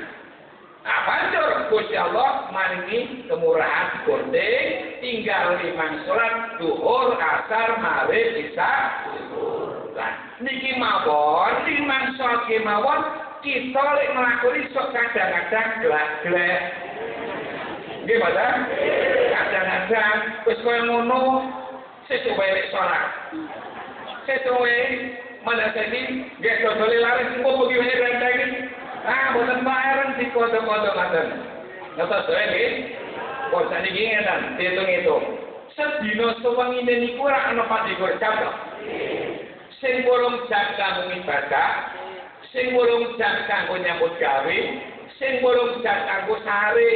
Banjur Gusti Allah maringi kemurahan kurting, tinggal 5 salat zuhur, asar, maghrib, isya. Lah niki mawon 5 salat kemawon kita lek nglakoni sok kadang-kadang glak-glek. Nggih, Bapak? Kadang-kadang wis koyo ngono sesuk wae lek salat. Sesuk wae mana tadi nggih dodole laris kok iki wae renteng. Boten bareng dikodo-kodo ngoten. Ngertos wae nggih. Kok saniki ngeten, diitung-itung. Sedina sewengine niku ora ana 24 jam to. Sing 8 jam kanggo ibadah, sing 8 jam kanggo nyambut gawe, sing 8 jam kanggo sare.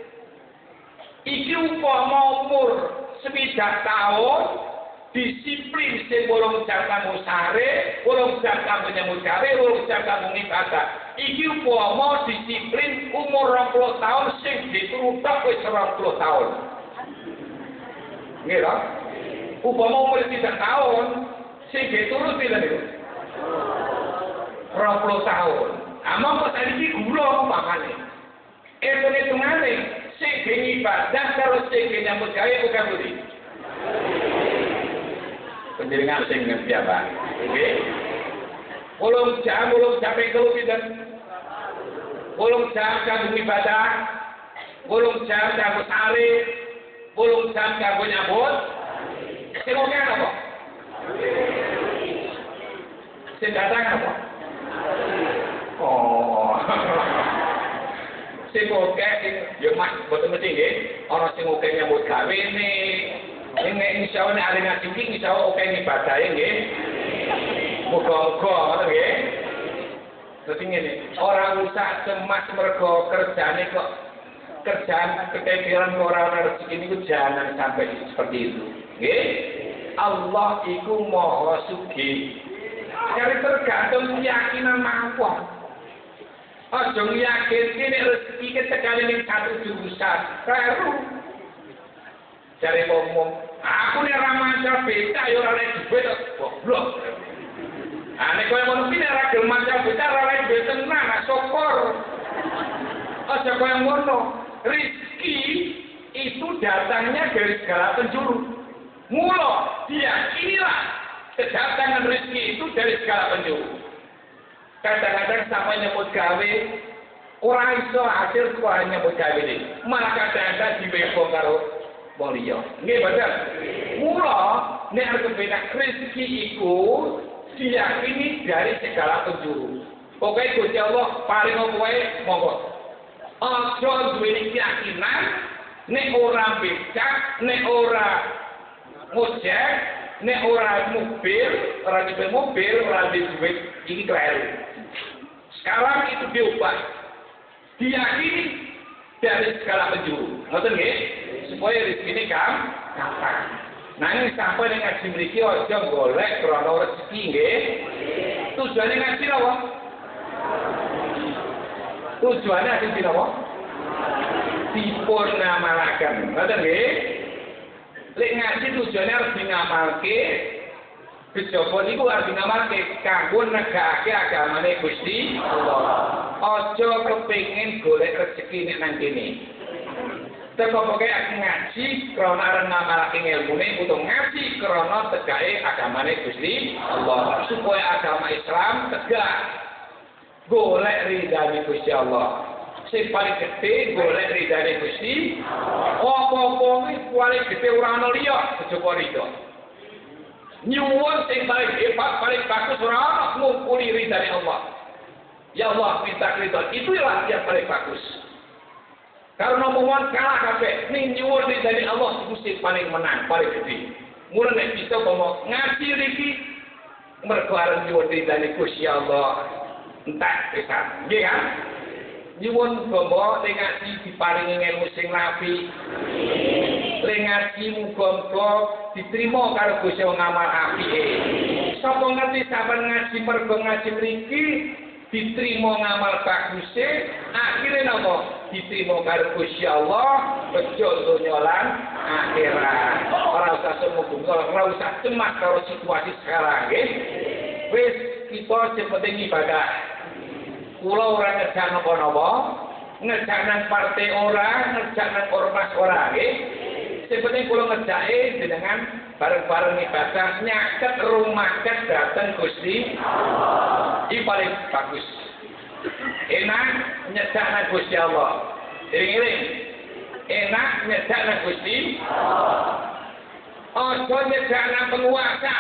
Iki umpama umur 9 tahun disiplin sing 8 jam kanggo sare, 8 jam kanggo nyambut gawe, 8 jam kanggo ibadah. Iki umpama disiplin umur 20 tahun sing diturutak wis 20 tahun. Nggih lho. Upama umur 3 tahun, sing diturut pinten niku? 20 tahun. Amang kok tadi gula umpamane. Hitung-hitungane sing ibadah karo sing nyambut gawe bukan budi. Penjenengan sing ngerti apa? Nggih. 8 jam ping 3 pinten? 8 jam kanggo ibadah, 8 jam kanggo saleh, 8 jam kanggo nyambut. Sing oke apa? Sing datang apa? Oh. Sing oke ya Mas boten mesti nggih. Ana sing oke nyambut gawe ne. Nek insyaallah nek arep ngaji iki insyaallah oke ibadahe nggih. Muga-muga ngoten nggih. Dadi ngene, ora usah cemas mergo kerjane kok kerjaan keteteran ora ana rezeki niku jangan sampai seperti itu. Nggih. Allah iku Maha Sugih. Jadi tergantung keyakinan mawon. Aja yakin nek rezeki ketekane ning satu jurusan. Karo jare ngomong, aku nek ra maca beda ya ora oleh duit kok goblok. Nek kowe ngono ki nek ra gelem maca beda ora oleh duit tenan, syukur. Aja kowe ngono. Rezeki itu datangnya dari segala penjuru. Mula diyakinilah kedatangan rezeki itu dari segala penjuru. Kadang-kadang sampai nyebut gawe ora iso hasil ku hanya nyebut gawe iki. Malah kadang-kadang dibebok karo wong liya. Nggih bener. Mula nek arep benak rezeki iku diyakini dari segala penjuru. Pokoke Gusti Allah paring kowe monggo. Aja duwe keyakinan nek ora becak, nek ora ngojek, nek ora mobil, ora di mobil, ora di duit, ini keliru. Sekarang itu diubah, diyakini dari segala penjuru. Ngoten nggih? Supaya rezeki gampang. Nah ini sampai dengan ngaji mriki aja golek krana rezeki nggih. Tujuane ngaji napa? Tujuane ngaji napa? Dipun ngamalaken. Ngoten nggih? Lek ngaji tujuannya harus ngamalke, kejaba niku harus ngamalke kanggo negakake agamane Gusti Allah. Aja kepengin golek rezeki nek nang kene. Teko pokoke aku ngaji krana arep ngamalake ilmune utawa ngaji krana tegake agamane Gusti Allah. Supaya agama Islam tegak. Golek ridane Gusti Allah. Sing paling gede golek ridane Gusti. Apa-apa iki paling gede ora ana liya kejaba ridho. Nyuwun sing paling hebat, paling bagus ora ana ngumpuli ridane Allah. Ya Allah minta ridho, itulah yang paling bagus. Karena mohon kalah kabeh, ning nyuwun ridane Allah Gusti paling menang, paling gede. Mulane nek bisa ngomong ngaji iki mergo arep nyuwun ridane Gusti Allah. Entak pisan. Nggih kan? Nyuwun muga ning ngaji diparingi ilmu sing nabi. Ning ngaji muga-muga diterima karo Gusti ngamal apike. Sapa ngerti sampean ngaji mergo ngaji mriki diterima ngamal baguse, akhire napa? Diterima karo Gusti Allah, bejo donya lan akhirat. Ora usah semoga, ora usah cemas karo situasi sekarang nggih. Wis kita sing penting ibadah. Kula ora ngejak napa-napa, ngejak nang partai ora, ngejak nang ormas ora nggih. Sing penting kula ngejake jenengan bareng-bareng ibadah nyaket rumaket dateng Gusti Allah. Iki paling bagus. Enak nyejak nang Gusti Allah. Eling-eling. Enak nyejak nang Gusti Allah. Aja nyejak nang penguasa.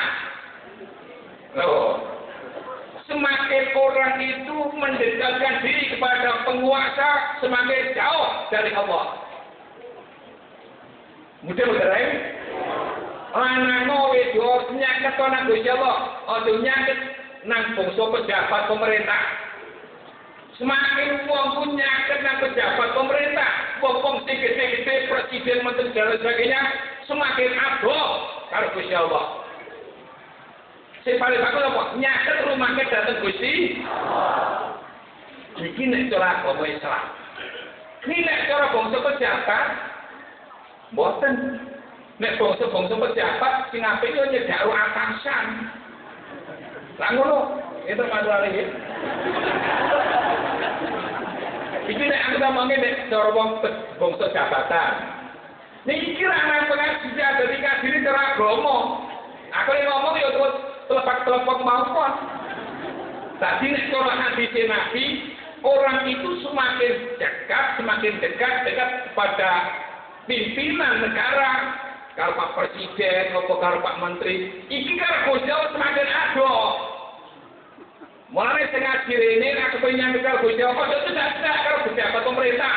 Loh. Semakin orang itu mendekatkan diri kepada penguasa, semakin jauh dari Allah. Mudah-mudahan anak wedok nyaket nang Gusti Allah, aja nyaket nang bangsa pejabat pemerintah. Semakin wong ku nyaket nang pejabat pemerintah, wong sing gede-gede presiden, menteri dan sebagainya, semakin adoh karo Gusti Allah. Sing paling bagus apa? Nyaket rumahnya datang Gusti. Iki nek cara agama Islam. Ini nek cara bangsa pejabat, mboten. Nek bangsa-bangsa pejabat sing apik yo nyedak atasan. Lah ngono, itu masalah iki. Iki nek aku ngomongin nek cara wong bangsa jabatan. Niki kira anak pengajian dadi kadiri cara agama. Aku ngomong yo terus telepak-telepok mawon. Tadi nek cara hadis Nabi, orang itu semakin dekat kepada pimpinan negara. Kalau Pak Presiden, atau kalau Pak Menteri, iki karo Gus Jawa semakin adoh. Mulane sing ngaji rene nek kepengin nyangkal Gus Jawa kok tidak karo pejabat pemerintah.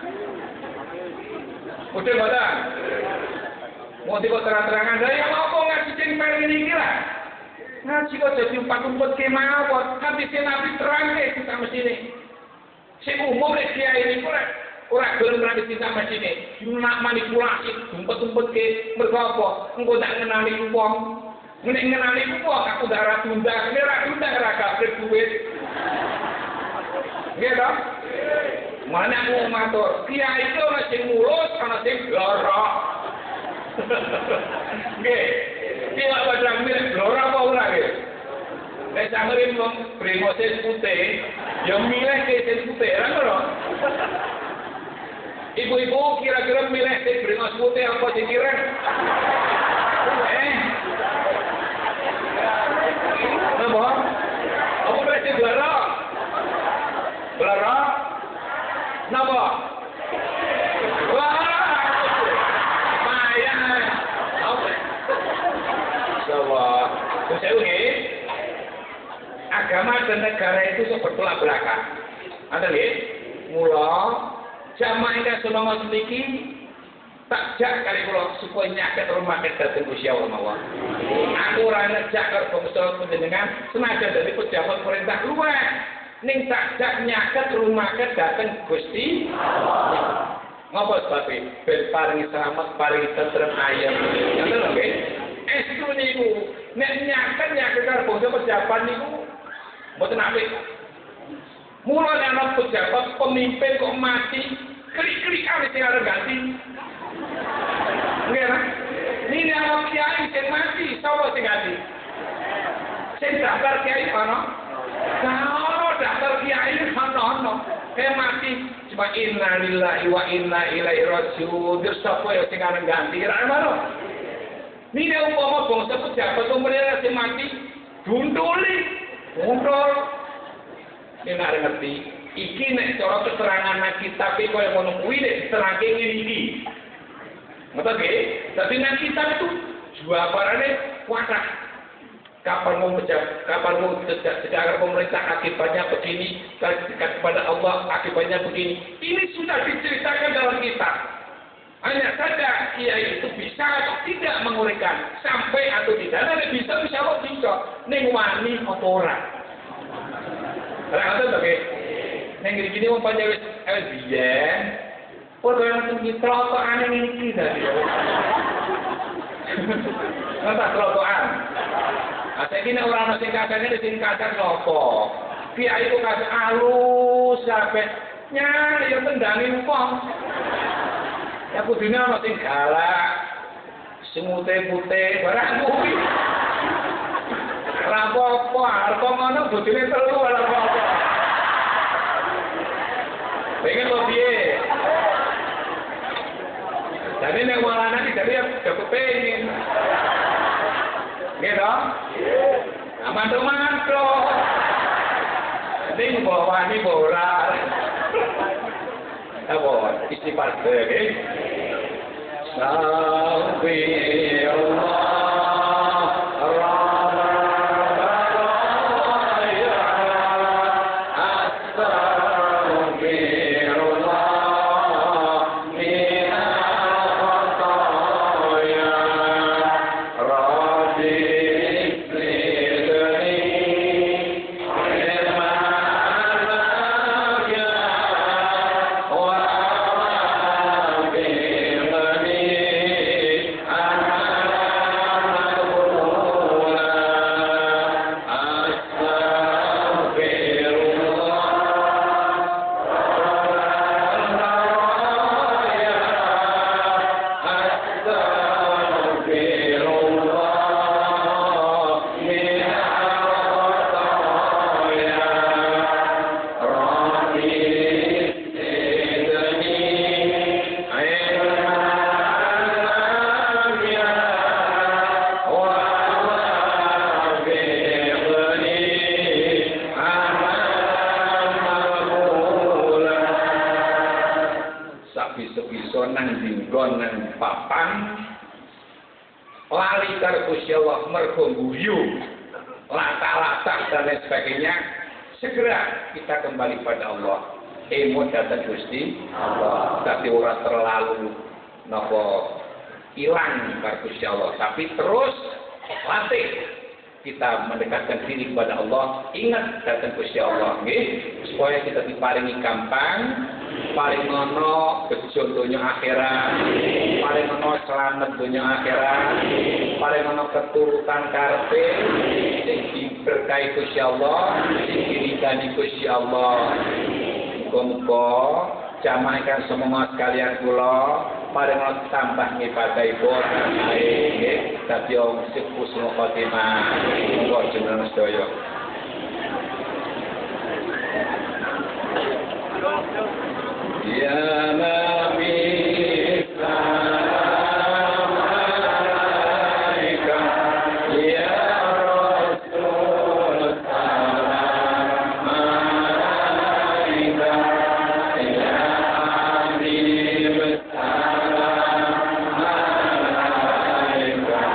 Udah boten. Mau dibuat terang-terangan saya apa ngaji sing paling iki lah. Ngaji kok jadi umpat-umpat kemawon, kan dise Nabi terang kita mesine. Sing umum nek kiai ini ora gelem ngerti cinta mesine. Nak manipulasi, umpet-umpet ke mergo apa? Engko tak ngenali wong. Nek ngenali wong aku darah tunda, ora tunda ora gabret duit. Nggih to? Mana aku matur, kiai itu ana sing mulus, ana sing blorok. Nggih. Ki lak padang mirip blorok apa ora nggih? Nek sampeyan wong brengose putih, ya milih ke sing putih, ora ngono? Ibu-ibu kira-kira milih sing brengos putih apa sing ireng? Apa? Apa milih sing blorok? Blorok? Napa? Wah! Payah. Apa? Insyaallah. Terus nggih. Agama dan negara itu bertolak belakang. Ada nggih? Mula jamaah ingkang selama sediki tak jak kali kula supaya nyaket rumah kita teng Gusti Allah mawon. Aku ora ngejak karo bangsa panjenengan senajan dari pejabat pemerintah luar. Ning tak jak nyaket rumah kita dateng Gusti Allah. Ngapa sebabnya? Ben paringi selamat, paringi tentrem ayem. Ngoten lho nggih. Estu niku nek nyaket karo bangsa pejabat niku mboten apik. Mula ana pejabat pemimpin kok mati, klik-klikan sing arep ganti. Nggih kan? Ini ana kiai sing mati, sapa sing ganti? Sing daftar kiai ana? Kalau daftar kiai ana. Kayak mati cuma inna lillahi wa inna ilaihi raji'un. Terus sapa ya sing arep ganti? Ra ono. Ini umpama bangsa pejabat pemerintah sing mati, dunduli. Mundur. Ini nggak ngerti. Iki nek cara keterangan kitab iki koyo ngono kuwi nek diterangke ngene iki. Ngoten nggih? Dadi nek kitab itu jawabanane kuatah. Kapan mau secara pemerintah akibatnya begini, dekat kepada Allah akibatnya begini. Ini sudah diceritakan dalam kitab. Hanya saja kiai itu bisa atau tidak menguraikan sampai atau tidak. Nah, bisa apa bisa. Ning wani apa ora. Ora ngoten to nggih. Ning gini wong panjang wis biyen. Padha langsung ditrotokane iki tadi. Napa trotokan? Saiki nek ora ana sing kadane sing kadang sapa? Kiai itu kasih alus sampe nyari yo tendangi wong. Ya kudune ana sing galak, sing putih-putih barang kuwi. Ora apa-apa, arep ngono bojone telu ora apa-apa. Pengen kok piye? Jadi nek walana iki dadi ya kepengin. Nggih to? Amanto-manto. Ning bawani ora. Apa istighfar nggih. Sampai Allah nggonen papan lali karo Gusti Allah mergo guyu latah-latah dan lain sebagainya, segera kita kembali pada Allah. Emot datang Gusti Allah, tapi ora terlalu napa hilang karo Gusti Allah, tapi terus latih kita mendekatkan diri kepada Allah, ingat datang Gusti Allah nggih, supaya kita diparingi gampang, paling ono bejo donya akhirat, paling ono selamat donya akhirat, paling ono keturutan karepe sing diberkahi Gusti Allah, sing diridani Gusti Allah. Muga-muga jamaah kan semua sekalian kula paling ono tambah ngibadahipun nggih, dadi wong sing husnul khotimah. Monggo jenengan sedaya. Ya Nabi salam alaika, ya Rasul salam alaika, ya Habib salam alaika,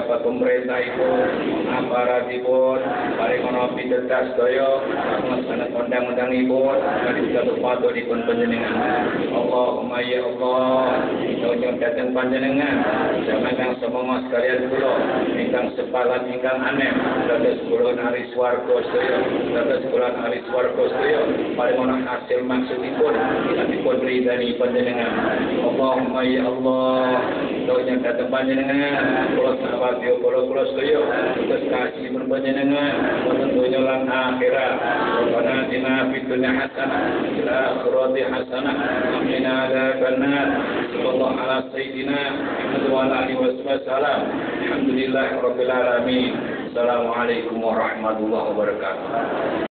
pejabat pemerintah itu, aparatipun, paringono pitetas daya, melaksanakan undang-undangipun, dari jatuh patuhipun panjenengan. Allahumma ya Allah, nyuwun dhateng panjenengan, jamanang semoga sekalian kula ingkang sepalan ingkang aneh, dados kula ari swarga sedaya, dados kula ari swarga sedaya, paringono hasil maksudipun, dipun ridani panjenengan. Allahumma ya Allah, nyuwun dhateng panjenengan, kula sahabat kula sedaya, terus kasih pun panjenengan, wonten donya lan akhirat. Rabbana atina fid dunya hasanah, fil akhirati hasanah, wa qina adzabannar. Sallallahu ala sayyidina Muhammad wa ala alihi wasallam. Alhamdulillahirabbil alamin. Assalamualaikum warahmatullahi wabarakatuh.